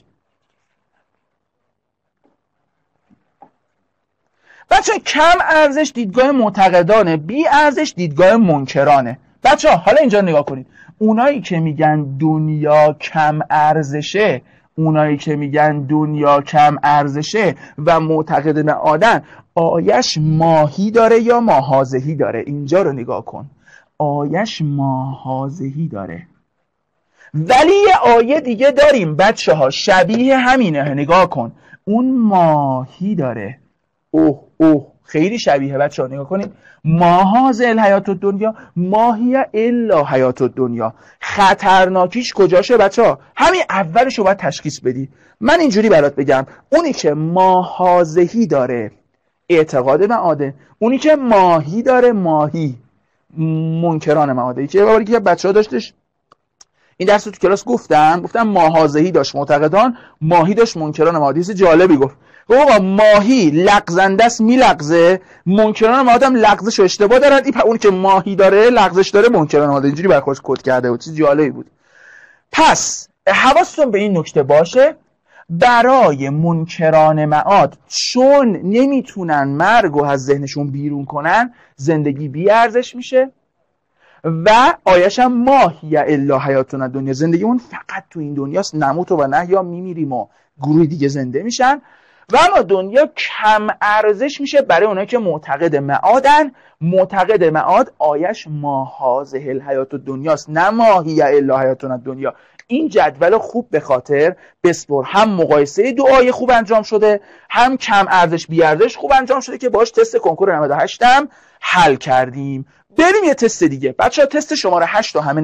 S2: بچه کم ارزش دیدگاه معتقدانه، بی ارزش دیدگاه منکرانه. بچه حالا اینجا نگاه کنید. اونایی که میگن دنیا کم ارزشه، اونایی که میگن دنیا کم ارزشه و معتقد معادن، آیش ماهی داره یا ماهازهی داره؟ اینجا رو نگاه کن، آیش ماهازهی داره. ولی یه آیه دیگه داریم بچه ها شبیه همینه، نگاه کن، اون ماهی داره. اوه خیلی شبیه بچه ها، نگاه کنید. ماهازه الحیات الدنیا ماهی الا حیات الدنیا. خطرناکیش کجاشه بچه ها؟ همین اولش رو باید تشخیص بدی. من اینجوری برات بگم، اونی که ماهازهی داره اعتقاد معاده، اونی که ماهی داره ماهی منکران معاده. که بچه ها داشتش این درس رو تو کلاس گفتم ماهازهی داشت معتقدان، ماهی داشت منکران معاد. چیز جالبی گفت آقا ماهی لغزنده است میلغزه، منکران معاد هم لغزش اشتباه دارن، این اون که ماهی داره لغزش داره منکران معاد. اینجوری برای خودش کد کرده بود، چیز جالبی بود. پس حواستون به این نکته باشه، برای منکران معاد چون نمیتونن مرگ رو از ذهنشون بیرون کنن زندگی بی ارزش میشه و آیش هم ما هی الا حیاتنا دنیا، زندگیمون فقط تو این دنیاست، نموت و نحیا، میمیریم و گروه دیگه زنده میشن و اما دنیا کم ارزش میشه برای اونایی که معتقد معادن. معتقد معاد آیش ما هذه الحیات دنیاست، نه ما هی الا حیاتنا دنیا. این جدول خوب به خاطر بسپر، هم مقایسه دعای خوب انجام شده، هم کم ارزش بی ارزش خوب انجام شده که باش تست کنکور 98 هم حل کردیم. بریم یه تست دیگه. بچه‌ها تست شماره 8 رو همه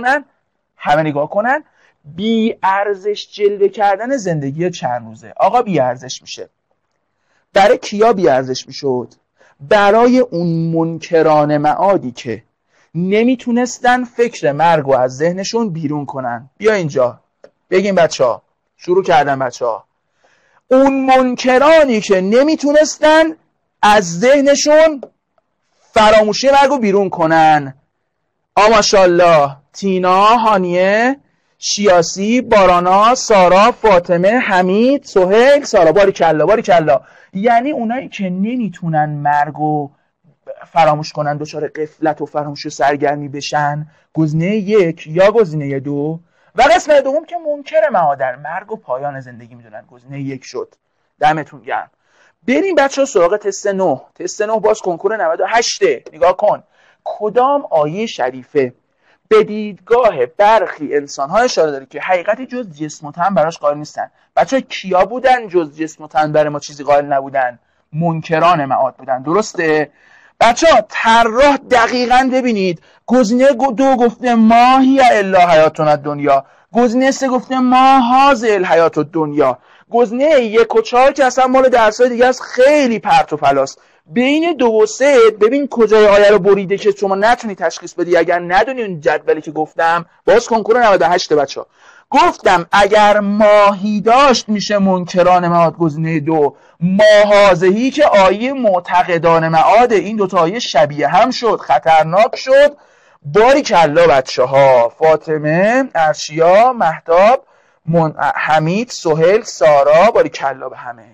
S2: نگاه کنن. بی ارزش جلوه کردن زندگی چند روزه. آقا بی ارزش میشه. برای کیا بی ارزش میشد؟ برای اون منکران معادی که نمیتونستن فکر مرگ رو از ذهنشون بیرون کنن. بیا اینجا بگیم بچه‌ها، شروع کردن بچه‌ها. اون منکرانی که نمیتونستن از ذهنشون فراموشی مرگ رو بیرون کنن. ماشاءالله، تینا، هانیه، شیاسی، بارانا، سارا، فاطمه، حمید، سهیل، سارا. باریکلا. یعنی اونایی که نمیتونن مرگ رو فراموش کنن، دچار غفلت و فراموشی و سرگرمی بشن، گزینه 1 یا گزینه 2، و قسمت دوم که منکر معادن، مرگ و پایان زندگی میدونن، گزینه 1 شد. دمتون گرم. بریم بچه‌ها سراغ تست 9. تست 9 باز کنکور 98. نگاه کن. کدام آیه شریفه به دیدگاه برخی انسان‌ها اشاره داره که حقیقتی جز جسم و تن براش قائل نیستن؟ بچه‌ها کیا بودن جز جسم و تن برای ما چیزی قائل نبودن؟ منکران معاد بودن. درسته؟ بچه‌ها طراح دقیقاً ببینید، گزینه 2 گفته ما هی الا حیاتنا دنیا، گزینه 3 گفته ما هذه الحیات الدنیا، گزینه 1 و 4 که اصلا مال درس‌های دیگه است، خیلی پرت و پلاست. بین 2 و 3 ببین کجای آیه رو بریده که شما نتونی تشخیص بدی. اگر ندونی اون جدولی که گفتم، باز کنکور 98 بچه‌ها گفتم اگر ماهی داشت میشه منکران معاد گزینه 2، ماهازهی که آیه معتقدان معاد، این دوتا آیه شبیه هم شد، خطرناک شد. باریکلا بچه‌ها، فاطمه، ارشیا، مهتاب، حمید، سهیل، سارا، باریکلا به همه.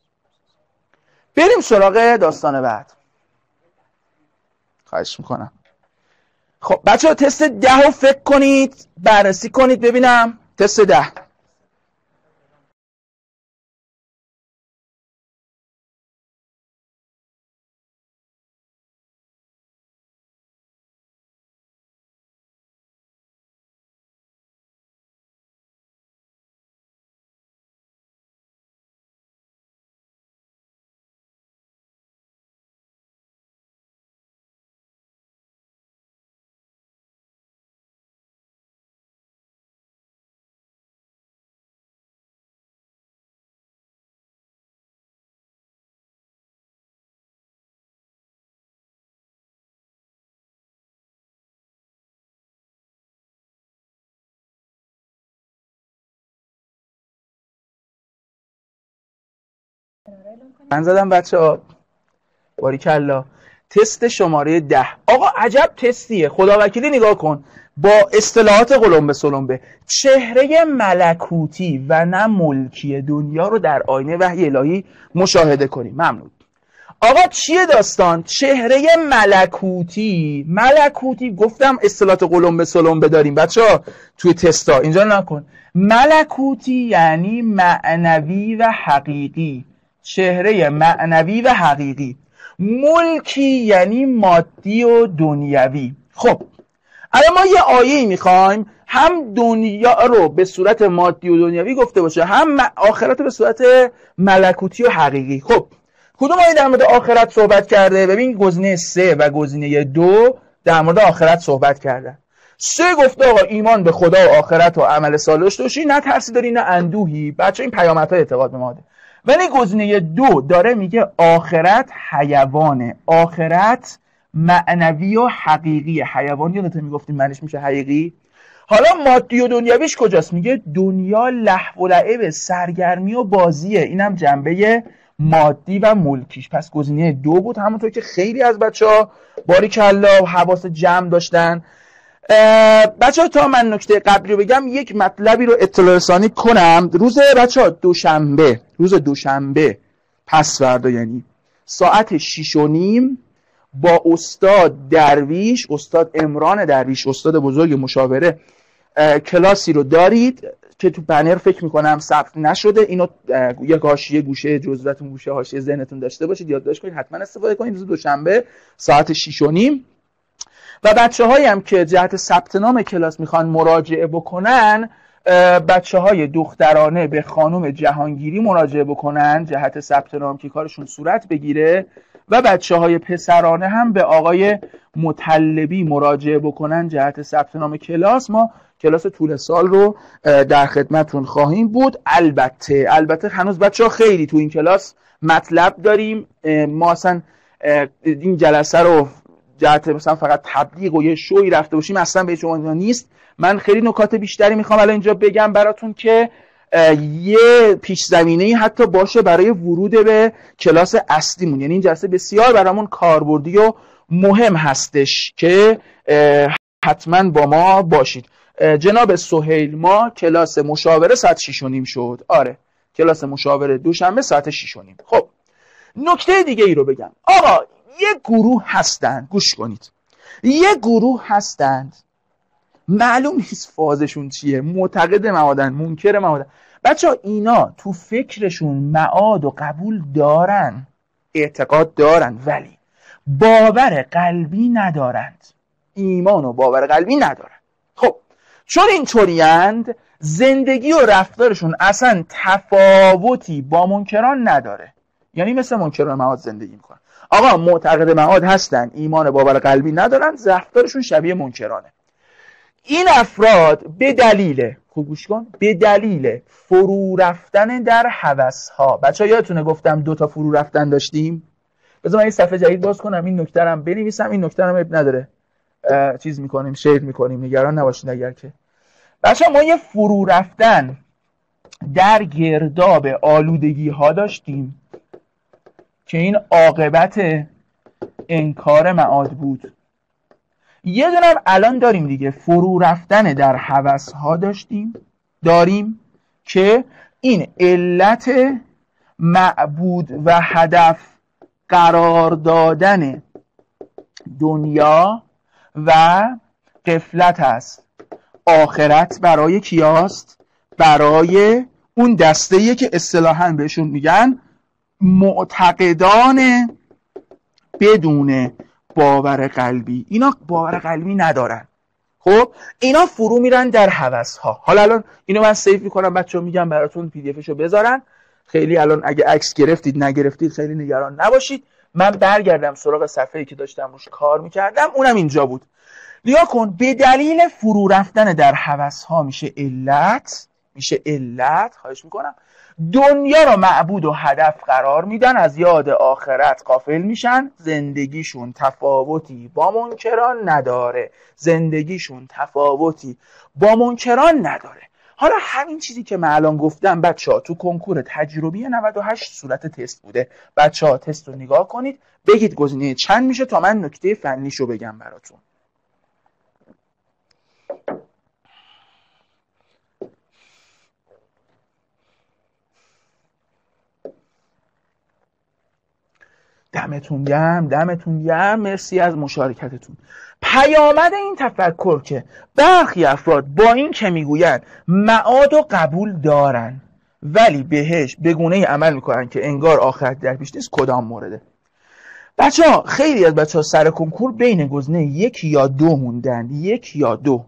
S2: بریم سراغ داستان بعد. خواهش میکنم. خب بچه‌ها تست 10 رو فکر کنید، بررسی کنید ببینم. تست 10. من زدم بچه‌ها. باریکلا. تست شماره 10. آقا عجب تستیه، خداوکیلی نگاه کن. با اصطلاحات قلمبه سلمبه، چهره ملکوتی و نه ملکی دنیا رو در آینه وحی الهی مشاهده کنیم. ممنون. آقا چیه داستان؟ چهره ملکوتی گفتم اصطلاحات قلمبه سلمبه داریم بچه‌ها توی تستا، اینجا نکن. ملکوتی یعنی معنوی و حقیقی، چهره معنوی و حقیقی. ملکی یعنی مادی و دنیوی. خب الان ما یه آیه‌ای میخوایم هم دنیا رو به صورت مادی و دنیوی گفته باشه، هم آخرت رو به صورت ملکوتی و حقیقی. خب کدوم آیه در مورد آخرت صحبت کرده؟ ببین گزینه 3 و گزینه 2 در مورد آخرت صحبت کردن. 3 گفته آقا ایمان به خدا و آخرت و عمل صالح داشته باشی، نه ترسی داری نه اندوهی. بچه این پیامدهای اعتقاد به ماده. ولی گزینه 2 داره میگه آخرت حیوانه، آخرت معنوی و حقیقی. حیوان یادت میگفتیم معنیش میشه حقیقی. حالا مادی و دنیویش کجاست؟ میگه دنیا لهو و لعب، سرگرمی و بازیه. اینم جنبه مادی و ملکیش. پس گزینه 2 بود، همونطور که خیلی از بچه‌ها باریکلا حواس جمع داشتن. بچه‌ها تا من نکته قبلی رو بگم یک مطلبی رو اطلاع رسانی کنم. روز دوشنبه پس فردا، یعنی ساعت 6:30 با استاد درویش، استاد عمران درویش، استاد بزرگ مشاوره، کلاسی رو دارید که تو بنر فکر میکنم ثبت نشده. اینو یک حاشیه گوشه جزوتون، گوشه حاشیه ذهنتون داشته باشید، یادداشت کنید، حتما استفاده کنید. روز دوشنبه ساعت 6:30 و بچه‌هایی هم که جهت ثبت نام کلاس میخوان مراجعه بکنن، بچه‌های دخترانه به خانم جهانگیری مراجعه بکنن جهت ثبت نام که کارشون صورت بگیره، و بچه‌های پسرانه هم به آقای مطلبی مراجعه بکنن جهت ثبت نام کلاس. ما کلاس طول سال رو در خدمتون خواهیم بود. البته هنوز بچه‌ها خیلی تو این کلاس مطلب داریم. ما اصلا این جلسه رو جهت مثلا فقط تبلیغ و یه شوی رفته باشیم اصلا به شما نیست. من خیلی نکات بیشتری میخوام الان اینجا بگم براتون که یه پیش زمینه‌ای حتی باشه برای ورود به کلاس اصلیمون. یعنی این جلسه بسیار برامون کاربردی و مهم هستش که حتما با ما باشید. جناب سهیل، ما کلاس مشاوره ساعت 6:30 شد. آره، کلاس مشاوره دوشنبه ساعت 6:30. خب نکته دیگه ای رو بگم. آقا یه گروه هستن، گوش کنید، یه گروه هستند معلوم نیست فازشون چیه، معتقد معادن، منکر معادن. بچه ها اینا تو فکرشون معاد و قبول دارن، اعتقاد دارن، ولی باور قلبی ندارند، ایمان و باور قلبی ندارن. خب چون اینطوریند زندگی و رفتارشون اصلا تفاوتی با منکران نداره. یعنی مثل منکران معاد زندگی میکنن. آقا معتقد معاد هستن، ایمان باور قلبی ندارن، رفتارشون شبیه منکرانه. این افراد به دلیل، خوب گوش کن، به دلیل فرو رفتن در هوس‌ها. بچه‌ها یادتونه گفتم 2 تا فرو رفتن داشتیم؟ بذار من این صفحه جدید باز کنم، این نکته رو بنویسم. این نکته رو اب نداره چیز میکنیم، شیر میکنیم، نگران نباشید. اگر که بچه‌ها ما یه فرو رفتن در گرداب آلودگی ها داشتیم که این عاقبت انکار معاد بود. یه دونم الان داریم دیگه، فرو رفتن در هوس ها داریم که این علت معبود و هدف قرار دادن دنیا و غفلت است. آخرت برای کیاست؟ برای اون دسته‌ایه که اصطلاحاً بهشون میگن معتقدان بدون باور قلبی. اینا باور قلبی ندارن. خب اینا فرو میرن در هوس‌ها. حالا الان اینو من سیو میکنم، بچه‌ها میگم براتون پی دی افشو بذارن. خیلی الان اگه عکس گرفتید نگرفتید خیلی نگران نباشید. من برگردم سراغ صفحه‌ای که داشتم روش کار میکردم، اونم اینجا بود. نگاه کن، به دلیل فرو رفتن در هوس‌ها میشه علت، خواهش میکنم، دنیا رو معبود و هدف قرار میدن، از یاد آخرت غافل میشن، زندگیشون تفاوتی با منکران نداره. حالا همین چیزی که من الان گفتم بچه‌ها تو کنکور تجربی 98 صورت تست بوده. بچه‌ها تست رو نگاه کنید، بگید گزینه چند میشه تا من نکته فنیشو بگم براتون. دمتون گرم، مرسی از مشارکتتون. پیامد این تفکر که برخی افراد با این که میگوین معاد و قبول دارن ولی بهش به گونه‌ای عمل میکنن که انگار آخرت در پیش نیست، کدام مورده؟ بچه‌ها خیلی از بچه‌ها سر کنکور بین گزینه 1 یا 2 موندن. 1 یا 2.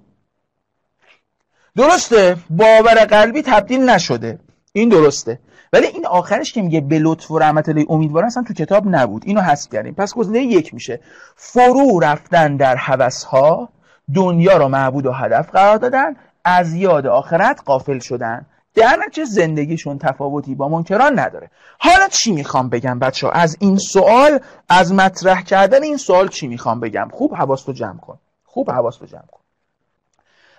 S2: درسته باور قلبی تبدیل نشده، این درسته، ولی این آخرش که میگه به لطف و رحمت الله امیدوارم اصلا تو کتاب نبود، اینو حذف کردیم. پس گزینه 1 میشه فرو رفتن در هوس‌ها، دنیا رو معبود و هدف قرار دادن، از یاد آخرت غافل شدن، در نتیجه زندگیشون تفاوتی با منکران نداره. حالا چی میخوام بگم بچه‌ها از این سوال، از مطرح کردن این سوال چی میخوام بگم؟ خوب حواستو جمع کن.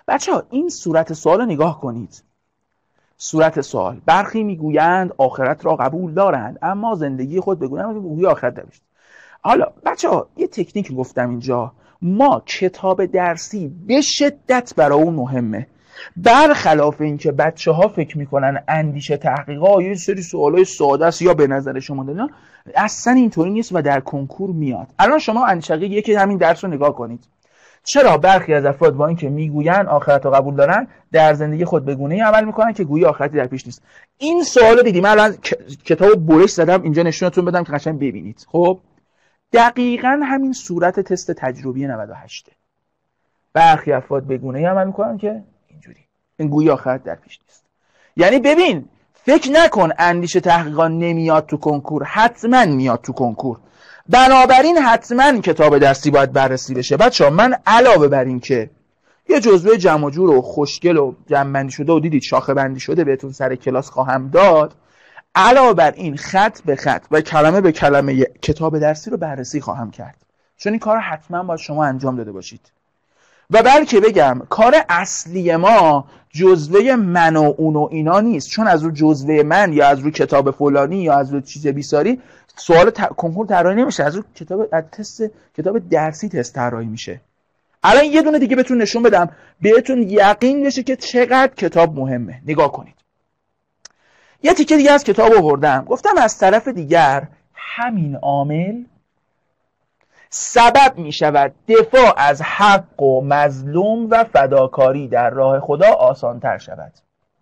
S2: بچه‌ها این صورت سوال رو نگاه کنید. صورت سوال: برخی میگویند آخرت را قبول دارند اما زندگی خود بگویند گویی آخرت نوشت. حالا بچه‌ها یه تکنیک گفتم اینجا، ما کتاب درسی به شدت برای اون مهمه. برخلاف اینکه بچه‌ها فکر میکنن اندیشه تحقیقات یه سری سوالای ساده است یا به نظر شما دادن، اصلا اینطوری نیست و در کنکور میاد. الان شما اندیشه یکی همین درس رو نگاه کنید. چرا برخی از افراد با اینکه میگویند آخرت رو قبول دارن در زندگی خود به گونه‌ای عمل میکنن که گویی آخرتی در پیش نیست؟ این سوالو دیدیم. من الان کتاب برش زدم اینجا نشونتون بدم که قشنگ ببینید. خب دقیقاً همین صورت تست تجربی 98. برخی افراد به گونه‌ای عمل میکنن که اینجوری، این گویی آخرت در پیش نیست. یعنی ببین، فکر نکن اندیشه تحقیقات نمیاد تو کنکور، حتما میاد تو کنکور. بنابراین حتما کتاب درسی باید بررسی بشه. بچه‌ها من علاوه بر این که یه جزوه جمع و جور و خوشگل و جمع‌بندی شده و دیدید شاخه بندی شده بهتون سر کلاس خواهم داد، علاوه بر این خط به خط و کلمه به کلمه کتاب درسی رو بررسی خواهم کرد، چون این کار حتما باید شما انجام داده باشید. و بلکه بگم کار اصلی ما جزوه من و اون و اینا نیست، چون از رو جزوه من یا از رو کتاب فلانی یا از رو چیز بیساری سوال کنکور طراحی نمیشه، از رو کتاب درسی تست طراحی میشه. الان یه دونه دیگه بهتون نشون بدم بهتون یقین بشه که چقدر کتاب مهمه. نگاه کنید، یه تیکه دیگه از کتاب آوردم، گفتم از طرف دیگر همین عامل سبب می شود دفاع از حق و مظلوم و فداکاری در راه خدا آسان‌تر شود.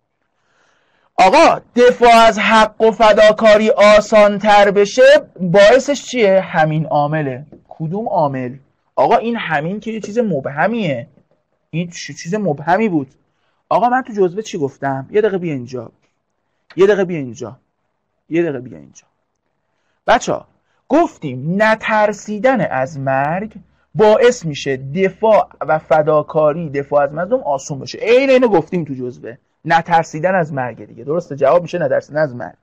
S2: آقا دفاع از حق و فداکاری آسان‌تر بشه باعثش چیه؟ همین عامله. کدوم عامل؟ آقا این همین که یه چیز مبهمیه، این چیز مبهمی بود. آقا من تو جزوه چی گفتم؟ یه دقیقه بیا اینجا، یه دقیقه بیا اینجا، یه دقیقه بیا اینجا. بچه‌ها گفتیم نترسیدن از مرگ باعث میشه دفاع و فداکاری، دفاع از مظلوم آسون بشه. اینو گفتیم تو جزوه، نترسیدن از مرگ دیگه. درسته؟ جواب میشه نترسیدن از مرگ.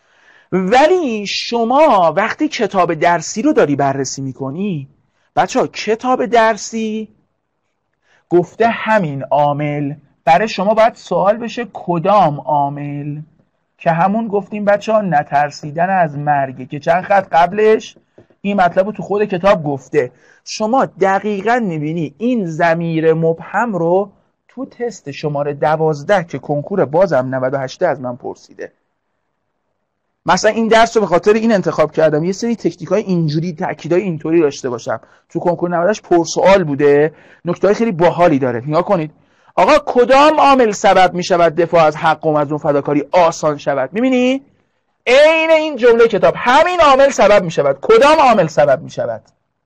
S2: ولی شما وقتی کتاب درسی رو داری بررسی میکنی، بچه‌ها کتاب درسی گفته همین عامل، برای شما باید سوال بشه کدام عامل، که همون گفتیم بچه ها نترسیدن از مرگه که چند خط قبلش این مطلب رو تو خود کتاب گفته. شما دقیقاً میبینی این ضمیر مبهم رو تو تست شماره 12 که کنکور بازم 98 از من پرسیده. مثلا این درس رو به خاطر این انتخاب کردم یه سری تکنیک‌های اینجوری تاکیدای اینطوری داشته باشم. تو کنکور 98 پرسوال بوده، نکته‌های خیلی باحالی داره. نگاه کنید آقا کدام عامل سبب می شود دفاع از حق و مظلوم فداکاری آسان شود؟ میبینی؟ عین این جمله کتاب همین عامل سبب می شود. کدام عامل سبب می شود؟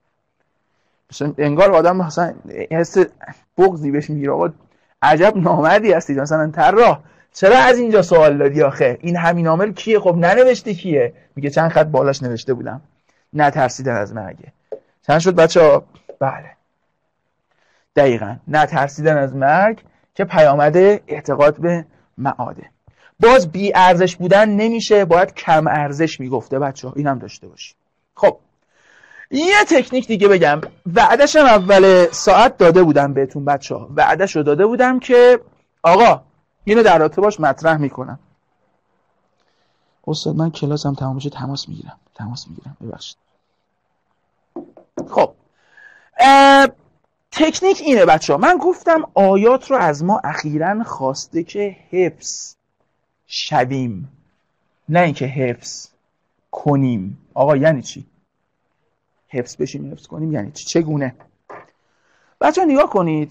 S2: مثلا انگار آدم مثلا حس بغضی بهش میگیره، آقا عجب نامردی هستید مثلا طراح، چرا از اینجا سوال دادی آخه؟ این همین عامل کیه؟ خب ننوشته کیه؟ میگه چند خط بالاش نوشته بودم نترسیدن از مرگ. چند شد بچه‌ها؟ بله دقیقاً نترسیدن از مرگ که پیامد اعتقاد به معاده. باز بی ارزش بودن نمیشه، باید کم ارزش میگفته بچه‌ها، اینم داشته باشی. خب یه تکنیک دیگه بگم، وعده‌شم اول ساعت داده بودم بهتون بچه‌ها، وعده‌شو داده بودم که آقا اینو در رابطه باش مطرح میکنم. استاد من کلاسم تمام بشه تماس میگیرم ببخشید. خب تکنیک اینه بچه‌ها، من گفتم آیات رو از ما اخیراً خواسته که حفظ شویم، نه اینکه حفظ کنیم. آقا یعنی چی؟ حفظ بشیم حفظ کنیم یعنی چی؟ چگونه؟ بچه‌ها نگاه کنید،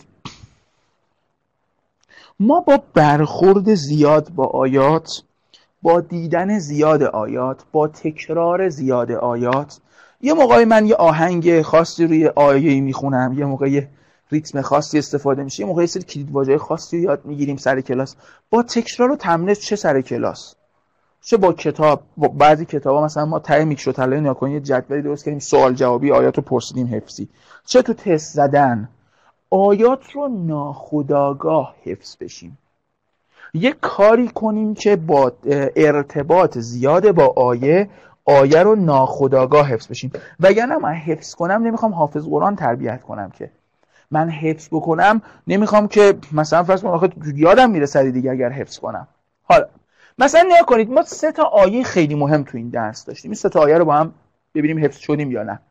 S2: ما با برخورد زیاد با آیات، با دیدن زیاد آیات، با تکرار زیاد آیات، یه موقعی من یه آهنگ خاصی روی آیه‌ای میخونم، یه موقعی ریتم خاصی استفاده میشه، یه موقعی سری کلیدواژه خاصی رو یاد میگیریم سر کلاس. با تکرار و تمرین چه سر کلاس چه با کتاب، با بعضی کتابا مثلا ما ته میکشو طلای نگاه کنید جدولی درست کردیم سوال جوابی آیات رو پرسیدیم حفظی، چه تو تست زدن آیات رو ناخودآگاه حفظ بشیم. یه کاری کنیم که با ارتباط زیاد با آیه رو ناخودآگاه حفظ بشیم. وگرنه من حفظ کنم نمیخوام حافظ قرآن تربیت کنم که. من حفظ بکنم نمیخوام که مثلا فرض کنم آخه یادم میره سری دیگه اگر حفظ کنم. حالا مثلا نیا کنید ما 3 تا آیه خیلی مهم تو این درس داشتیم. این 3 تا آیه رو با هم ببینیم حفظ شدیم یا نه.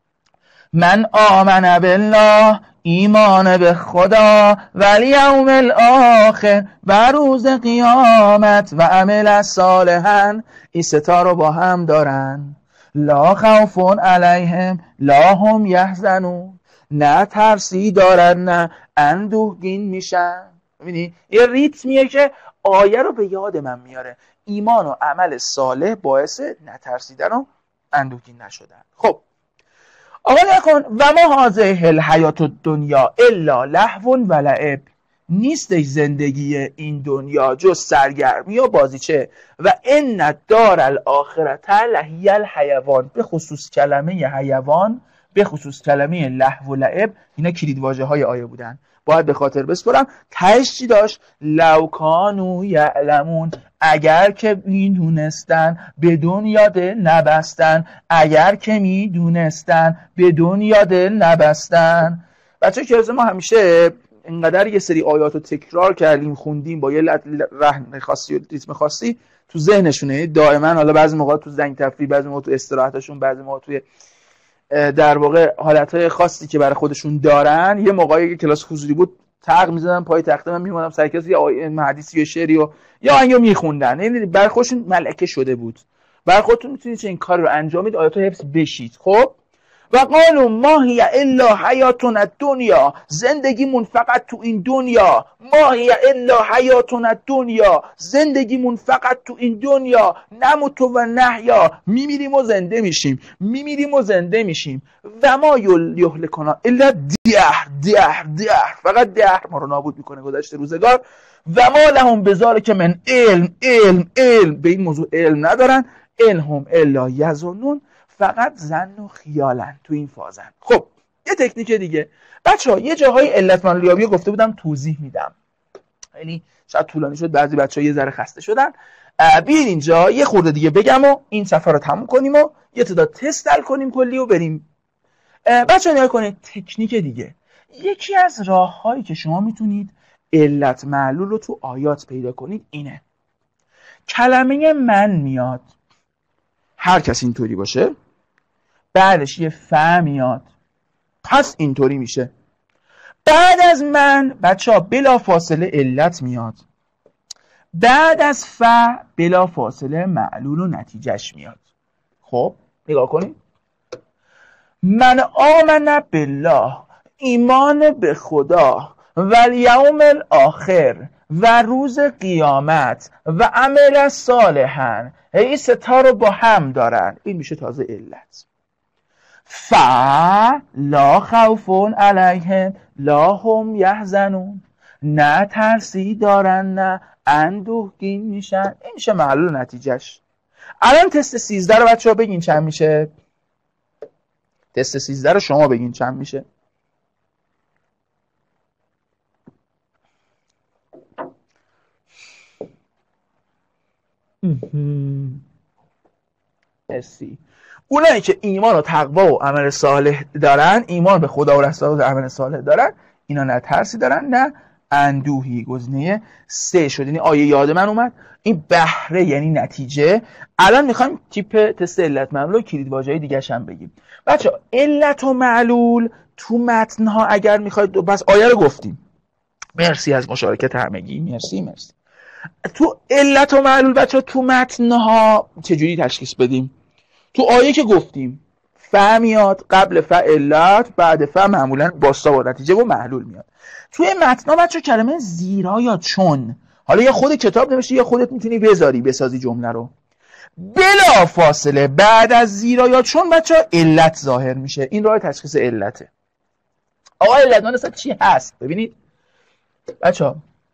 S2: من آمن بالله، ایمان به خدا، و الیوم الاخر، و روز قیامت، و عمل صالحا، این 3 تا رو با هم دارن. لا خوف علیهم لا هم یحزنون، نه ترسی دارن نه اندوهگین میشن. ببینی یه ریتمیه که آیه رو به یاد من میاره. ایمان و عمل صالح باعث نترسیدن و اندوهگین نشدن. خب آقا نکن و ما هذه الحیات الدنیا الا لهو و لعب، نیستش زندگی این دنیا جز سرگرمی و بازیچه، و ان الدار الاخرة لهی الحیوان، به خصوص کلمه حیوان، به خصوص کلمه لهو و لعب، اینا کلید واژه های آیه بودن. باید به خاطر بسپرم. تهش چی داشت؟ لو کانوا یعلمون، اگر که میدونستن به دنیا دل نبستن، اگر که میدونستن به دنیا دل نبستن. بچه که ما همیشه اینقدر یه سری آیات رو تکرار کردیم خوندیم با یه لحن خاصی و ریتم خاصی تو ذهنشونه دائما. حالا بعضی موقع تو زنگ تفریح، بعضی موقع تو استراحتشون، بعضی موقع توی در واقع حالتهای خاصی که برای خودشون دارن. یه موقعی که کلاس حضوری بود تق می‌زدن پای تخته، من میومدم سر کلاس یه حدیثی یا شعری و یا آهنگو میخوندن. یعنی برای خودشون ملکه شده بود. برای خودتون میتونید این کار رو انجام بدید، آیاتو حفظ بشید. خب و قالوا ما هی الا حیاتنا الدنیا، زندگیمون فقط تو این دنیا. ما هی الا حیاتنا الدنیا، زندگیمون فقط تو این دنیا. نموت و نحیا، میمیریم و زنده میشیم، میمیریم و زنده میشیم. و ما یهلکنا الا دهر، فقط دهر ما رو نابود میکنه، گذشته روزگار. و ما لهم بذالک من علم، به این موضوع علم ندارن. انهم الا یظنون، فقط ظن و خیالن، تو این فازن. خب یه تکنیک دیگه بچه‌ها، یه جاهای علت معلولیابی گفته بودم توضیح میدم، یعنی شاید طولانی شد، بعضی بچه‌ها یه ذره خسته شدن. بیاین اینجا یه خورده دیگه بگم و این صفحه رو تموم کنیم و یه تعداد تست حل کنیم کلی و بریم. بچه‌ها نگاه کنید تکنیک دیگه. یکی از راه‌هایی که شما میتونید علت معلول رو تو آیات پیدا کنید اینه. کلمه من میاد، هر کس اینطوری باشه، بعدش یه ف میاد، پس اینطوری میشه. بعد از من بچه بلا فاصله علت میاد، بعد از ف بلا فاصله معلول و نتیجهش میاد. خب نگاه کنید. من آمن بالله، ایمان به خدا، و الیوم الاخر، و روز قیامت، و عمل صالحا، این 3 تا رو با هم دارن. این میشه تازه علت. ف لا خوف علیهم لا هم یحزنون، نه ترسی دارن نه اندوهگین میشن. این میشه معلول نتیجهش. الان تست 13 رو بچه‌ها بگین چند میشه؟ تست 13 رو شما بگین چند میشه؟ مرسی. اونایی که ایمان و تقوا و عمل صالح دارن، ایمان به خدا و رسول و عمل صالح دارن، اینا نه ترسی دارن نه اندوهی. گزینه 3 شد. یعنی آیه یاد من اومد. این بهره یعنی نتیجه. الان میخوایم تیپ تست علت معلول و کلید واژه‌های دیگه هم بگیم. بچه‌ها علت و معلول تو متن‌ها اگر میخواید، بس آیه رو گفتیم. مرسی از مشارکت همگی. مرسی. تو علت و معلول بچه‌ها تو متن‌ها چجوری تشخیص بدیم؟ تو آیه که گفتیم ف میاد، قبل ف علت، بعد ف معمولا باستا و نتیجه و معلول میاد. توی متن‌ها بچه‌ها کلمه زیرا یا چون، حالا یا خود کتاب نوشته یا خودت میتونی بسازی جمله رو. بلا فاصله بعد از زیرا یا چون بچه‌ها علت ظاهر میشه. این راه تشخیص علته. آقا علت اصلا چی هست؟ ببینید بچه‌ها،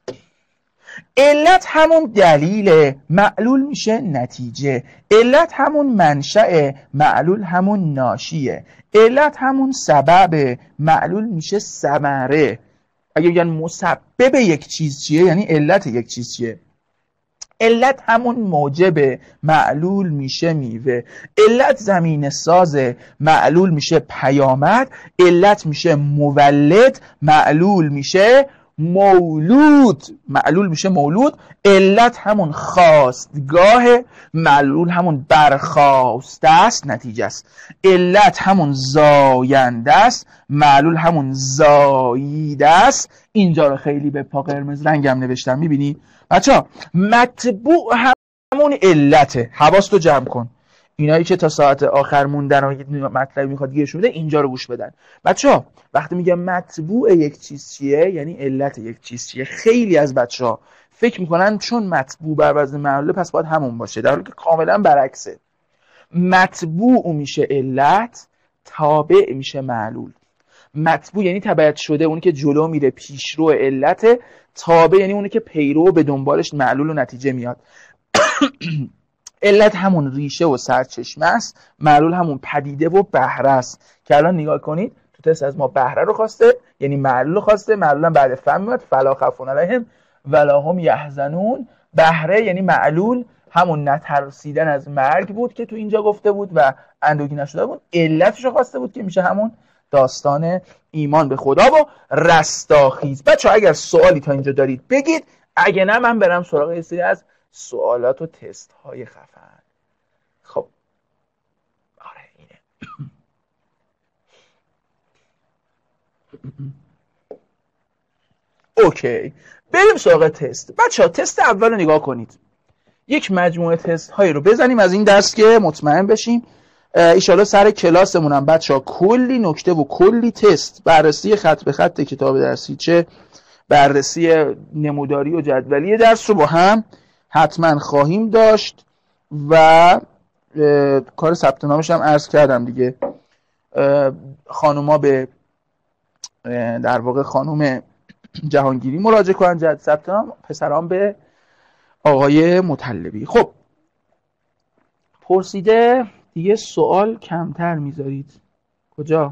S2: علت همون دلیل، معلول میشه نتیجه. علت همون منشأ، معلول همون ناشیه. علت همون سبب، معلول میشه ثمره. اگه بگن مسبب یک چیز چیه، یعنی علت یک چیز چیه. علت همون موجب، معلول میشه میوه. علت زمینه سازه، معلول میشه پیامد. علت میشه مولد، معلول میشه مولود. معلول میشه مولود. علت همون خواستگاه، معلول همون برخواسته است، نتیجه است. علت همون زاینده است، معلول همون زاییده است. اینجا رو خیلی به پا قرمز رنگم نوشتم، میبینی بچه‌ها؟ مطبوع همون علته. حواستو جمع کن. اینایی که تا ساعت آخر موندن و مطلبی میخواد گیرشون بده، اینجا رو گوش بدن. بچه‌ها وقتی میگم مطبوع یک چیز چیه، یعنی علت یک چیز چیه. خیلی از بچه‌ها فکر میکنن چون مطبوع بر وزن معلوله پس باید همون باشه، در حالی که کاملا برعکسه. مطبوع میشه علت، تابع میشه معلول. مطبوع یعنی تبعیت شده، اونی که جلو میره پیشرو علته. تابع یعنی اونی که پیرو به دنبالش معلول و نتیجه میاد. علت همون ریشه و سرچشمه است، معلول همون پدیده و بهره است که الان نگاه کنید تو تست از ما بهره رو خواسته، یعنی معلول رو خواسته. معلولم بعد فهم میاد، فلا خوف علیهم ولا هم یحزنون. بهره یعنی معلول همون نترسیدن از مرگ بود که تو اینجا گفته بود و اندوهگی نشده بود. علتش رو خواسته بود که میشه همون داستان ایمان به خدا و رستاخیز. بچه اگر سوالی تا اینجا دارید بگید، اگه نه من برم سراغ یه سری از سوالات و تست های خفن. خب آره اینه. اوکی بریم سراغ تست. بچه تست اول رو نگاه کنید. یک مجموعه تست هایی رو بزنیم از این درس که مطمئن بشیم ایشالا سر کلاسمون هم بچه کلی نکته و کلی تست، بررسی خط به خط کتاب درسی، چه بررسی نموداری و جدولی درس رو با هم حتما خواهیم داشت. و کار ثبت نامش هم عرض کردم دیگه. خانوما به در واقع خانوم جهانگیری مراجعه کنن جد ثبت نام، پسران به آقای مطلبی. خب پرسیده دیگه سوال کمتر میذارید. کجا؟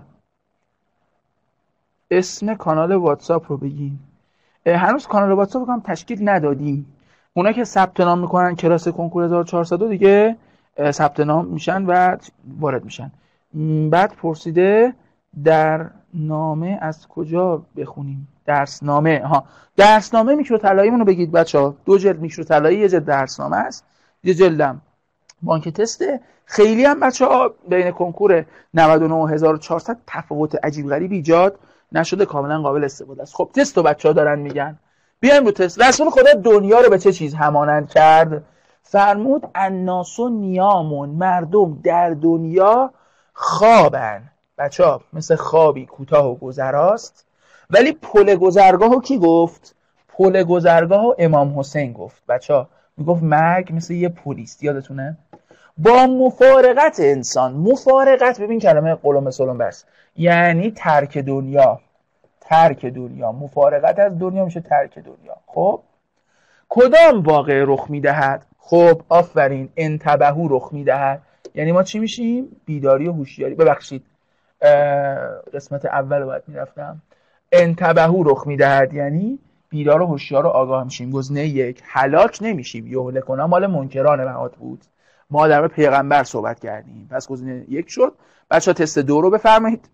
S2: اسم کانال واتساپ رو بگین. هنوز کانال واتساپ رو هم تشکیل ندادیم. اونا که ثبت نام میکنن کلاس کنکور 1402 دیگه ثبت نام میشن و وارد میشن. بعد پرسیده در نامه از کجا بخونیم؟ درسنامه. درسنامه میکرو طلاییمون رو بگید بچه‌ها. 2 جلد میکرو طلایی، یه جلد درسنامه است، یه جلدم بانک تسته. خیلی هم بچه‌ها بین کنکور 99400 تفاوت عجیب غریبی ایجاد نشده، کاملا قابل استفاده است. خب تست رو بچه‌ها دارن میگن. بیایم رو تست. رسول خدا دنیا رو به چه چیز همانند کرد؟ فرمود الناس نیامون، مردم در دنیا خوابن. بچه‌ها مثل خوابی کوتاه و گذراست. ولی پل گذرگاه رو کی گفت؟ پل گذرگاه رو امام حسین گفت. بچه‌ها میگفت مرگ مثل یه پلیست، یادتونه؟ با مفارقت انسان، مفارقت ببین کلمه قلم سلم بس یعنی ترک دنیا. ترک دنیا، مفارقت از دنیا میشه ترک دنیا. خب کدام واقع رخ میدهد؟ خب آفرین، انتبهو رخ میدهد. یعنی ما چی میشیم؟ بیداری و هوشیاری. ببخشید قسمت اول رو باید میرفتم. انتبهو رخ میدهد یعنی بیدار و هوشیار و آگاه میشیم. گزینه 1. هلاک نمیشیم. یهلکنا مال منکران معاد بود، ما در مورد پیغمبر صحبت کردیم، پس گزینه 1 شد. بچه‌ها تست 2 رو بفرمایید.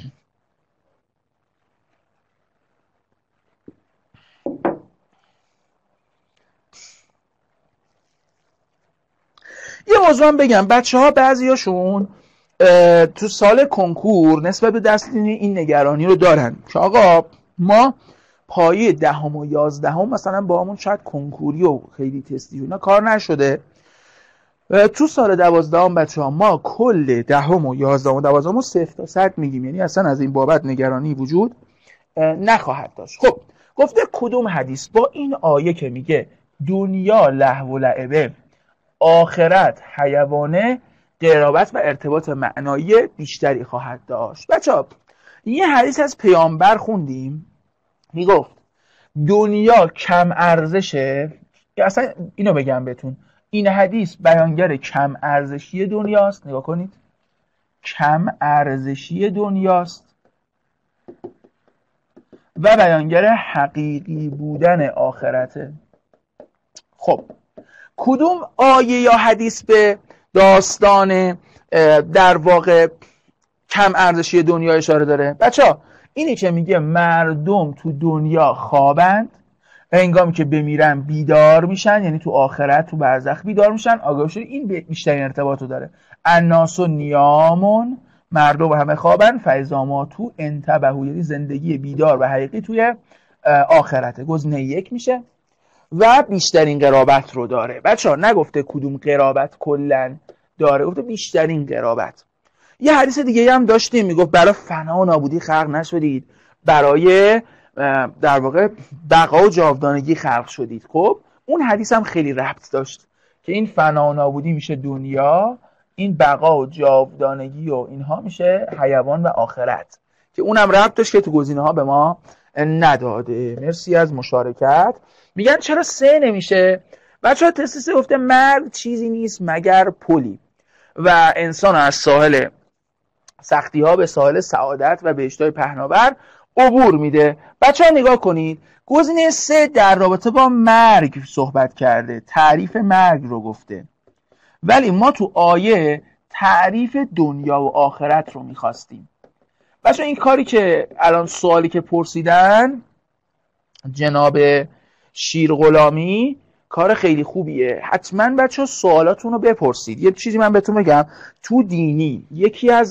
S2: یه موضوع هم بگم بچه‌ها، بعضیاشون تو سال کنکور نسبت به دستینی این نگرانی رو دارن که آقا ما پایه 10 و 11 مثلا با همون شاید کنکوری و خیلی تستی و اینا کار نشده. تو سال 12 بچه‌ها ما کل 10 و 11 و 12 رو 0 تا 100 میگیم، یعنی اصلا از این بابت نگرانی وجود نخواهد داشت. خب گفته کدوم حدیث با این آیه که میگه دنیا لهو و لعبه، آخرت حیوانه، قرابت و ارتباط معنایی بیشتری خواهد داشت؟ بچه‌ها یه حدیث از پیامبر خوندیم میگفت دنیا کم ارزشه. اصلا اینو بگم بهتون، این حدیث بیانگر کم ارزشی دنیاست. نگاه کنید، کم ارزشی دنیاست و بیانگر حقیقی بودن آخرته. خب کدوم آیه یا حدیث به داستان در واقع کم ارزشی دنیا اشاره داره؟ بچه‌ها اینی که میگه مردم تو دنیا خوابند، هنگامی که بمیرن بیدار میشن، یعنی تو آخرت تو برزخ بیدار میشن، آگاه شده، این بیشترین ارتباطو داره. الناس نیامون، مردم همه خوابن، فاذا ماتوا انتبهوا، یعنی زندگی بیدار و حقیقی توی آخرته. گزینه 1 میشه و بیشترین قرابت رو داره. بچه‌ها نگفته کدوم قرابت کلا داره، گفته بیشترین قرابت. یه حدیث دیگه هم داشتیم میگفت برای فنا و نابودی خلق نشدید، برای در واقع بقا و جاودانگی خلق شدید. خب اون حدیث هم خیلی ربط داشت که این فنا و نابودی میشه دنیا، این بقا و جاودانگی و اینها میشه حیوان و آخرت، که اونم ربط داشت که تو گزینه ها به ما نداده. مرسی از مشارکت. میگن چرا 3 نمیشه؟ بچه‌ها تست 3 گفته مرگ چیزی نیست مگر پلی و انسان از ساحل سختی ها به ساحل سعادت و بهشت‌های پهناور عبور میده. بچه‌ها نگاه کنید، گزینه 3 در رابطه با مرگ صحبت کرده، تعریف مرگ رو گفته، ولی ما تو آیه تعریف دنیا و آخرت رو میخواستیم. بچه‌ها این کاری که الان سوالی که پرسیدن جناب شیرغلامی کار خیلی خوبیه. حتما بچه ها سوالاتون رو بپرسید. یه چیزی من بهتون بگم، تو دینی یکی از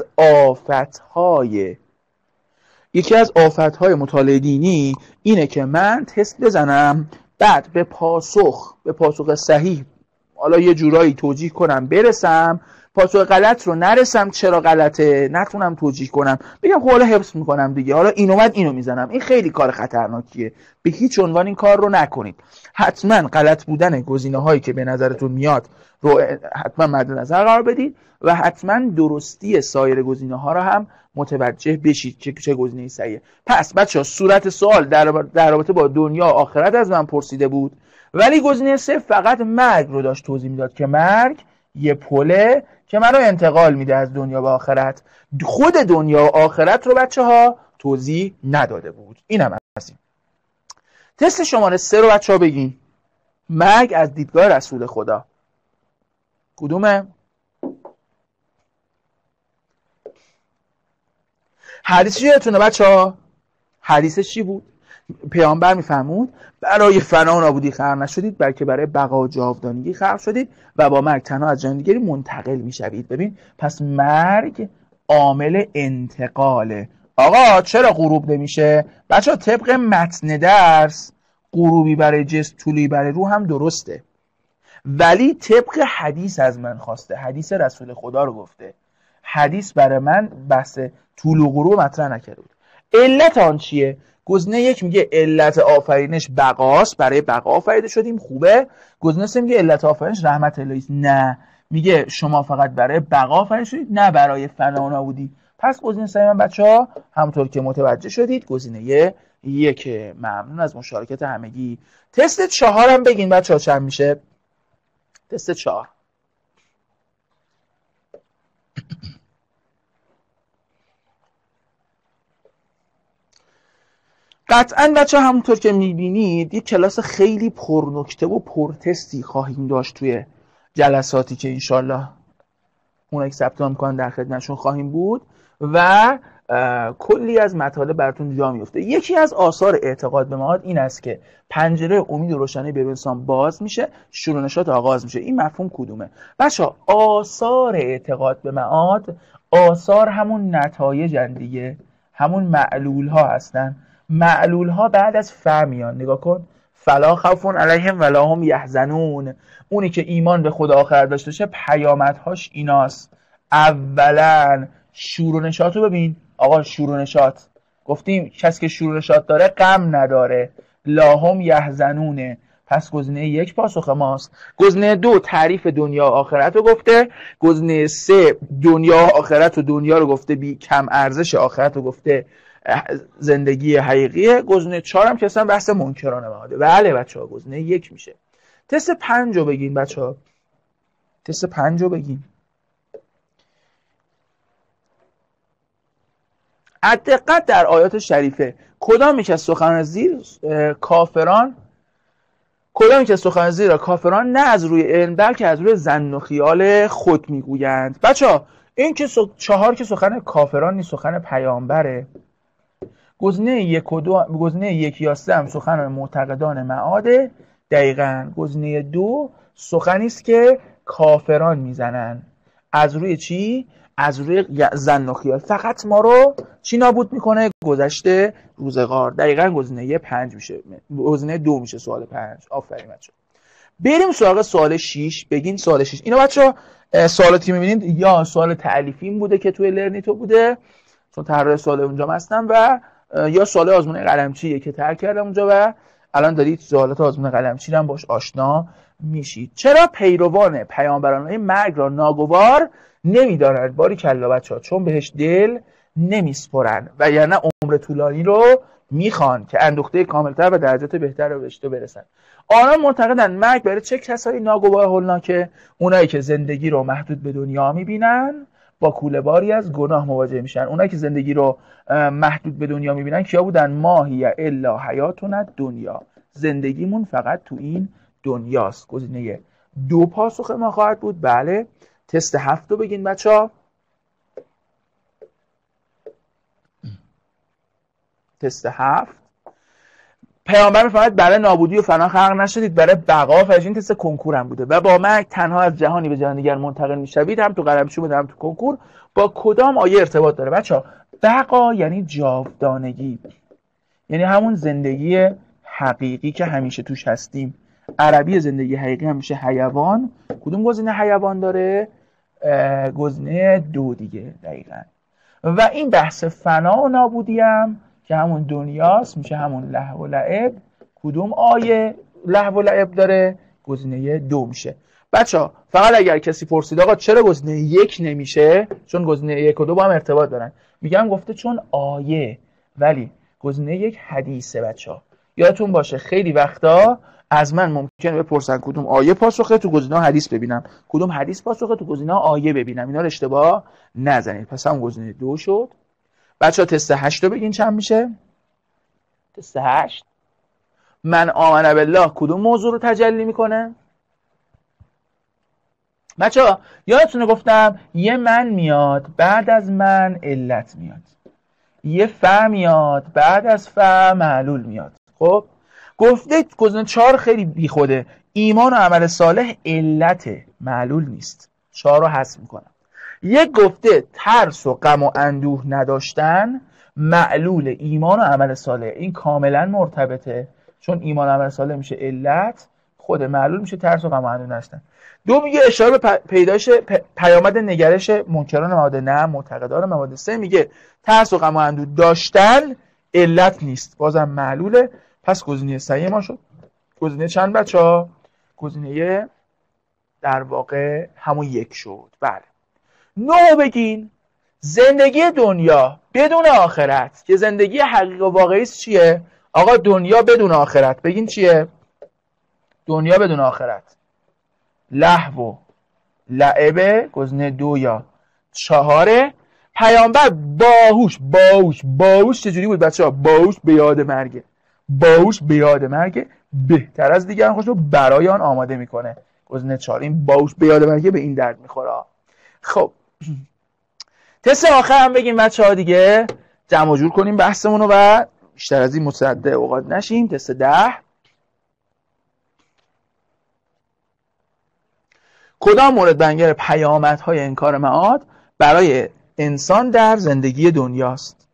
S2: آفتهای مطالعه دینی اینه که من تست بزنم، بعد به پاسخ صحیح حالا یه جورایی توجیه کنم برسم، پاسخ غلط رو نرسم چرا غلطه نتونم توجیه کنم، بگم خب حالا حفظ میکنم دیگه، حالا این اومد اینو میزنم. این خیلی کار خطرناکیه، به هیچ عنوان این کار رو نکنید. حتما غلط بودن گزینه هایی که به نظرتون میاد رو حتما مد نظر قرار بدید و حتما درستی سایر گزینه ها رو هم متوجه بشید که چه گزینه‌ای صحیحه. پس بچه‌ها صورت سوال در رابطه با دنیا و آخرت از من پرسیده بود، ولی گزینه 3 فقط مرگ رو داشت توضیح میداد که مرگ یه پله که من رو انتقال میده از دنیا به آخرت. خود دنیا و آخرت رو بچه‌ها توضیح نداده بود. اینم از این. تست شماره 3 رو بچه‌ها بگین. مرگ از دیدگاه رسول خدا کدومه؟ حدیث یادتونه بچه‌ها؟ حدیثش چی بود؟ پیامبر میفرمود برای فنا و نابودی خلق نشدید، بلکه برای بقا و جاودانگی خلق شدید و با مرگ تنها از جان دیگری منتقل میشوید. ببین پس مرگ عامل انتقاله. آقا چرا غروب نمیشه؟ بچه‌ها طبق متن درس غروبی برای جسم طولی برای روح هم درسته، ولی طبق حدیث از من خواسته، حدیث رسول خدا رو گفته. حدیث برای من بحث طول و غروب مطرح نکرده بود. علت آن چیه؟ گزینه 1 میگه علت آفرینش بقاست، برای بقا آفریده شدیم، خوبه. گزینه 3 میگه علت آفرینش رحمت الهی است، نه، میگه شما فقط برای بقا آفریده شدید نه برای فنا و نابودی. پس گزینه 3 من بچه‌ها همونطور که متوجه شدید گزینه 1. ممنون از مشارکت همگی. تست 4 هم بگین بچه‌ها چند میشه؟ تست 4 قطعاً بچه همونطور که میبینید یک کلاس خیلی پرنکته و پرتستی خواهیم داشت توی جلساتی که انشالله اون ثبت نام میکنن در خدمتشون خواهیم بود و کلی از مطالب براتون جا میفته. یکی از آثار اعتقاد به معاد این است که پنجره امید و روشنی به انسان باز میشه، شروع نشاط آغاز میشه. این مفهوم کدومه؟ بچه آثار اعتقاد به معاد، آثار همون نتایجن دیگه، همون معلول ها هستن. معلول ها بعد از فهمیان. نگاه کن، فلا خوف علیهم ولا هم یحزنون. اونی که ایمان به خدا آخرت داشته باشه پیامدهاش ایناست. اولا شور و نشاط رو ببین. آقا شور و نشاط گفتیم کسی که شور و نشاط داره غم نداره. لا هم یحزنونه. پس گزینه 1 پاسخ ماست. گزینه 2 تعریف دنیا و آخرت رو گفته. گزینه 3 دنیا و آخرت و دنیا رو گفته بی کم ارزش، آخرت رو گفته زندگی حقیقیه. گزینه 4 هم که اصلا بحث منکرانه معاده. بله بچه ها گزینه 1 میشه. تست 5 رو بگین بچه ها. تست 5 رو بگین. دقت در آیات شریفه کدام یک از سخنان زیر کدامی که سخن زیرا کافران نه از روی علم بلکه از روی ظن و خیال خود میگویند. بچه‌ها این که چهار که سخن کافران نیست، سخن پیامبره. گزینه 1 و 2 گزینه 1 یا 3 هم سخن معتقدان معاده. دقیقاً گزینه 2 سخنی است که کافران میزنن. از روی چی؟ از روی ظن و خیال. فقط ما رو چی نابود میکنه؟ گذشته روزگار. دقیقاً گزینه 5 میشه، گزینه 2 میشه سوال 5. آفرین بچه‌ها. بریم سراغ سوال 6. بگین سوال 6. اینا بچه‌ها سوالاتی که می‌بینید یا سوال تألیفی بوده که توی لرنیتو بوده چون طراح سوال اونجا هستم، و یا سوال آزمون قلمچیه که طرح کردم اونجا و الان دارید سوالات آزمون قلمچی هم باش آشنا میشید. چرا پیروان پیامبران مرگ را ناگوار نمی‌دارند؟ باریکلا بچه‌ها، چون بهش دل نمیسپرن و یعنی عمر طولانی رو میخوان که اندوخته کاملتر و درجات بهتر رو بهش برسن. آنها معتقدن مرگ برای چه کسایی ناگوار هولناکه؟ اونایی که زندگی رو محدود به دنیا میبینن با کوله‌باری از گناه مواجه میشن. اونایی که زندگی رو محدود به دنیا میبینن کیا بودن؟ ماهی الا حیاتنا دنیا، زندگیمون فقط تو این دنیاست. گزینه 2 پاسخ ما خواهد بود. بله. تست 7 رو بگین بچه‌ها. تست 7. پیامبر می‌فرماید برای نابودی و فنا خلق نشدید، برای بقا فرج. این تست کنکور هم بوده. و با مرگ تنها از جهانی به جهان دیگر منتقل میشوید. هم تو قلمچی بوده هم تو کنکور. با کدام آیه ارتباط داره بچه‌ها؟ بقا یعنی جاودانگی، یعنی همون زندگی حقیقی که همیشه توش هستیم. عربی زندگی حقیقی همیشه حیوان. کدوم گزینه حیوان داره؟ گزینه 2 دیگه. دقیقاً. و این بحث فنا و نابودی هم که همون دنیاست میشه همون لهو و لعب. کدوم آیه لهو و لعب داره؟ گزینه 2 میشه. بچه‌ها فقط اگر کسی پرسید آقا چرا گزینه 1 نمیشه، چون گزینه 1 و 2 با هم ارتباط دارن، میگم گفته چون آیه، ولی گزینه 1 حدیثه. بچه‌ها یادتون باشه خیلی وقتا از من ممکنه بپرسن کدوم آیه پاسخه، تو گزینه حدیث ببینم، کدوم حدیث پاسخه، تو گزینه آیه ببینم. اینا رو اشتباه نزنید. پس هم گزینه 2 شد. بچه‌ها تست 8 رو بگین چند میشه؟ تست 8. من آمن بالله کدوم موضوع رو تجلی میکنه؟ بچه‌ها یادتونه گفتم یه من میاد، بعد از من علت میاد، یه ف میاد، بعد از ف معلول میاد. خب گفته گزینه 4 خیلی بیخوده. ایمان و عمل صالح علت، معلول نیست. 4 رو حذف میکنم. یک گفته ترس و غم و اندوه نداشتن، معلول ایمان و عمل صالح. این کاملا مرتبطه، چون ایمان و عمل صالح میشه علت، خود معلول میشه ترس و غم و اندوه نداشتن. 2 میگه اشاره به پیدایش پیامد نگرش منکران مواد، نه معتقدان مواد. 3 میگه ترس و غم و اندوه داشتن علت نیست، بازم معلوله. پس گزینه صحیح ما شد گزینه چند بچه‌ها؟ گزینه در واقع همون 1 شد. بله. 9 بگین. زندگی دنیا بدون آخرت که زندگی حقیقی و واقعی چیه؟ آقا دنیا بدون آخرت بگین چیه؟ دنیا بدون آخرت لهو و لعبه. گزینه 2 یا 4. پیامبر باهوش چجوری بود بچه‌ها؟ باهوش به یاد مرگه. باهوش به یاد مرگه، بهتر از دیگران خودش رو برای آن آماده میکنه. گزینه 4. این باهوش به یاد مرگه به این درد میخوره. خب تست آخر هم بگیم بچه‌ها دیگه، جمع جور کنیم بحثمون رو و بیشتر از این مصدق اوقات نشیم. تست 10. کدام مورد بنگر پیامدهای انکار معاد برای انسان در زندگی دنیاست؟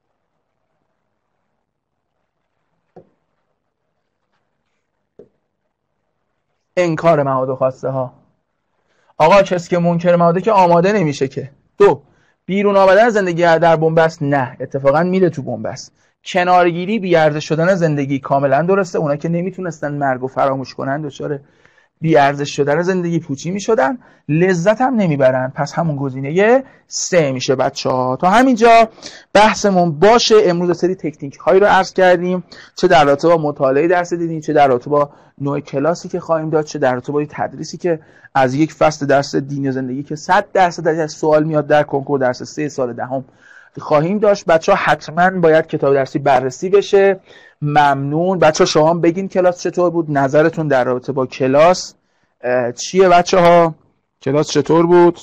S2: انکار معاد و خواسته ها. آقا کسی که منکر معاده که آماده نمیشه که. 2 بیرون آمدن زندگی در بنبست، نه اتفاقا میره تو بنبست. کنارگیری بی‌ارزش شدن زندگی، کاملا درسته. اونا که نمیتونستن مرگ و فراموش کنن دچار بی‌ارزش شدن زندگی پوچی میشدن، لذت هم نمیبرن. پس همون گزینه 3 میشه بچه‌ها. تا همینجا بحثمون باشه. امروز سری تکنیک هایی رو عرض کردیم، چه در رابطه با مطالعه درس دیدیم، چه در رابطه با نوع کلاسی که خواهیم داد، چه در رابطه با تدریسی که از یک فصل درس دین زندگی که 100% از سوال میاد در کنکور درس 3 سال دهم خواهیم داشت. بچه ها حتما باید کتاب درسی بررسی بشه. ممنون. بچه ها شما هم بگین کلاس چطور بود، نظرتون در رابطه با کلاس چیه بچه ها؟ کلاس چطور بود؟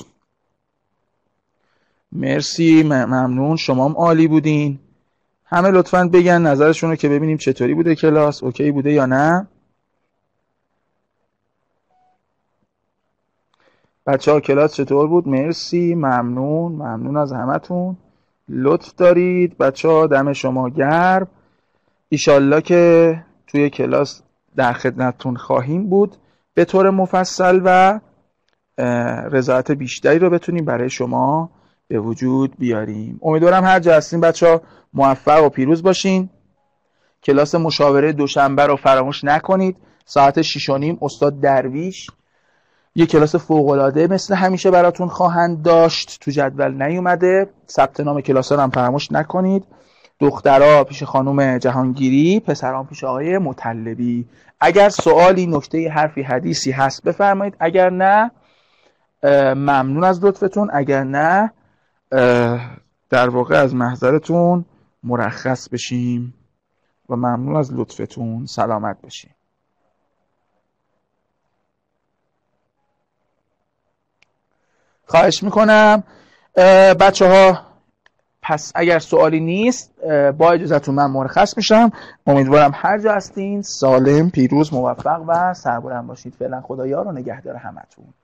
S2: مرسی، ممنون، شما هم عالی بودین. همه لطفاً بگن نظرشون رو که ببینیم چطوری بوده کلاس، اوکی بوده یا نه. بچه ها کلاس چطور بود؟ مرسی، ممنون از همتون، لطف دارید بچه ها، دم شما گرم. ایشالله که توی کلاس در خدمتتون خواهیم بود به طور مفصل و رضایت بیشتری رو بتونیم برای شما به وجود بیاریم. امیدوارم هر جا هستین بچه ها موفق و پیروز باشین. کلاس مشاوره دوشنبه رو فراموش نکنید. ساعت 6:30 استاد درویش یه کلاس فوق‌العاده مثل همیشه براتون خواهند داشت. تو جدول نیومده، ثبت نام کلاس رو هم فراموش نکنید. دخترها پیش خانم جهانگیری، پسران پیش آقای مطلبی. اگر سوالی، نکته، حرفی، حدیثی هست بفرمایید، اگر نه ممنون از لطفتون، اگر نه در واقع از محضرتون مرخص بشیم و ممنون از لطفتون. سلامت باشیم. خواهش میکنم بچه ها. پس اگر سوالی نیست با اجازهتون من مرخص میشم. امیدوارم هر جا هستین سالم، پیروز، موفق و سربلند باشید. فعلا خدایا رو نگهدار همتون.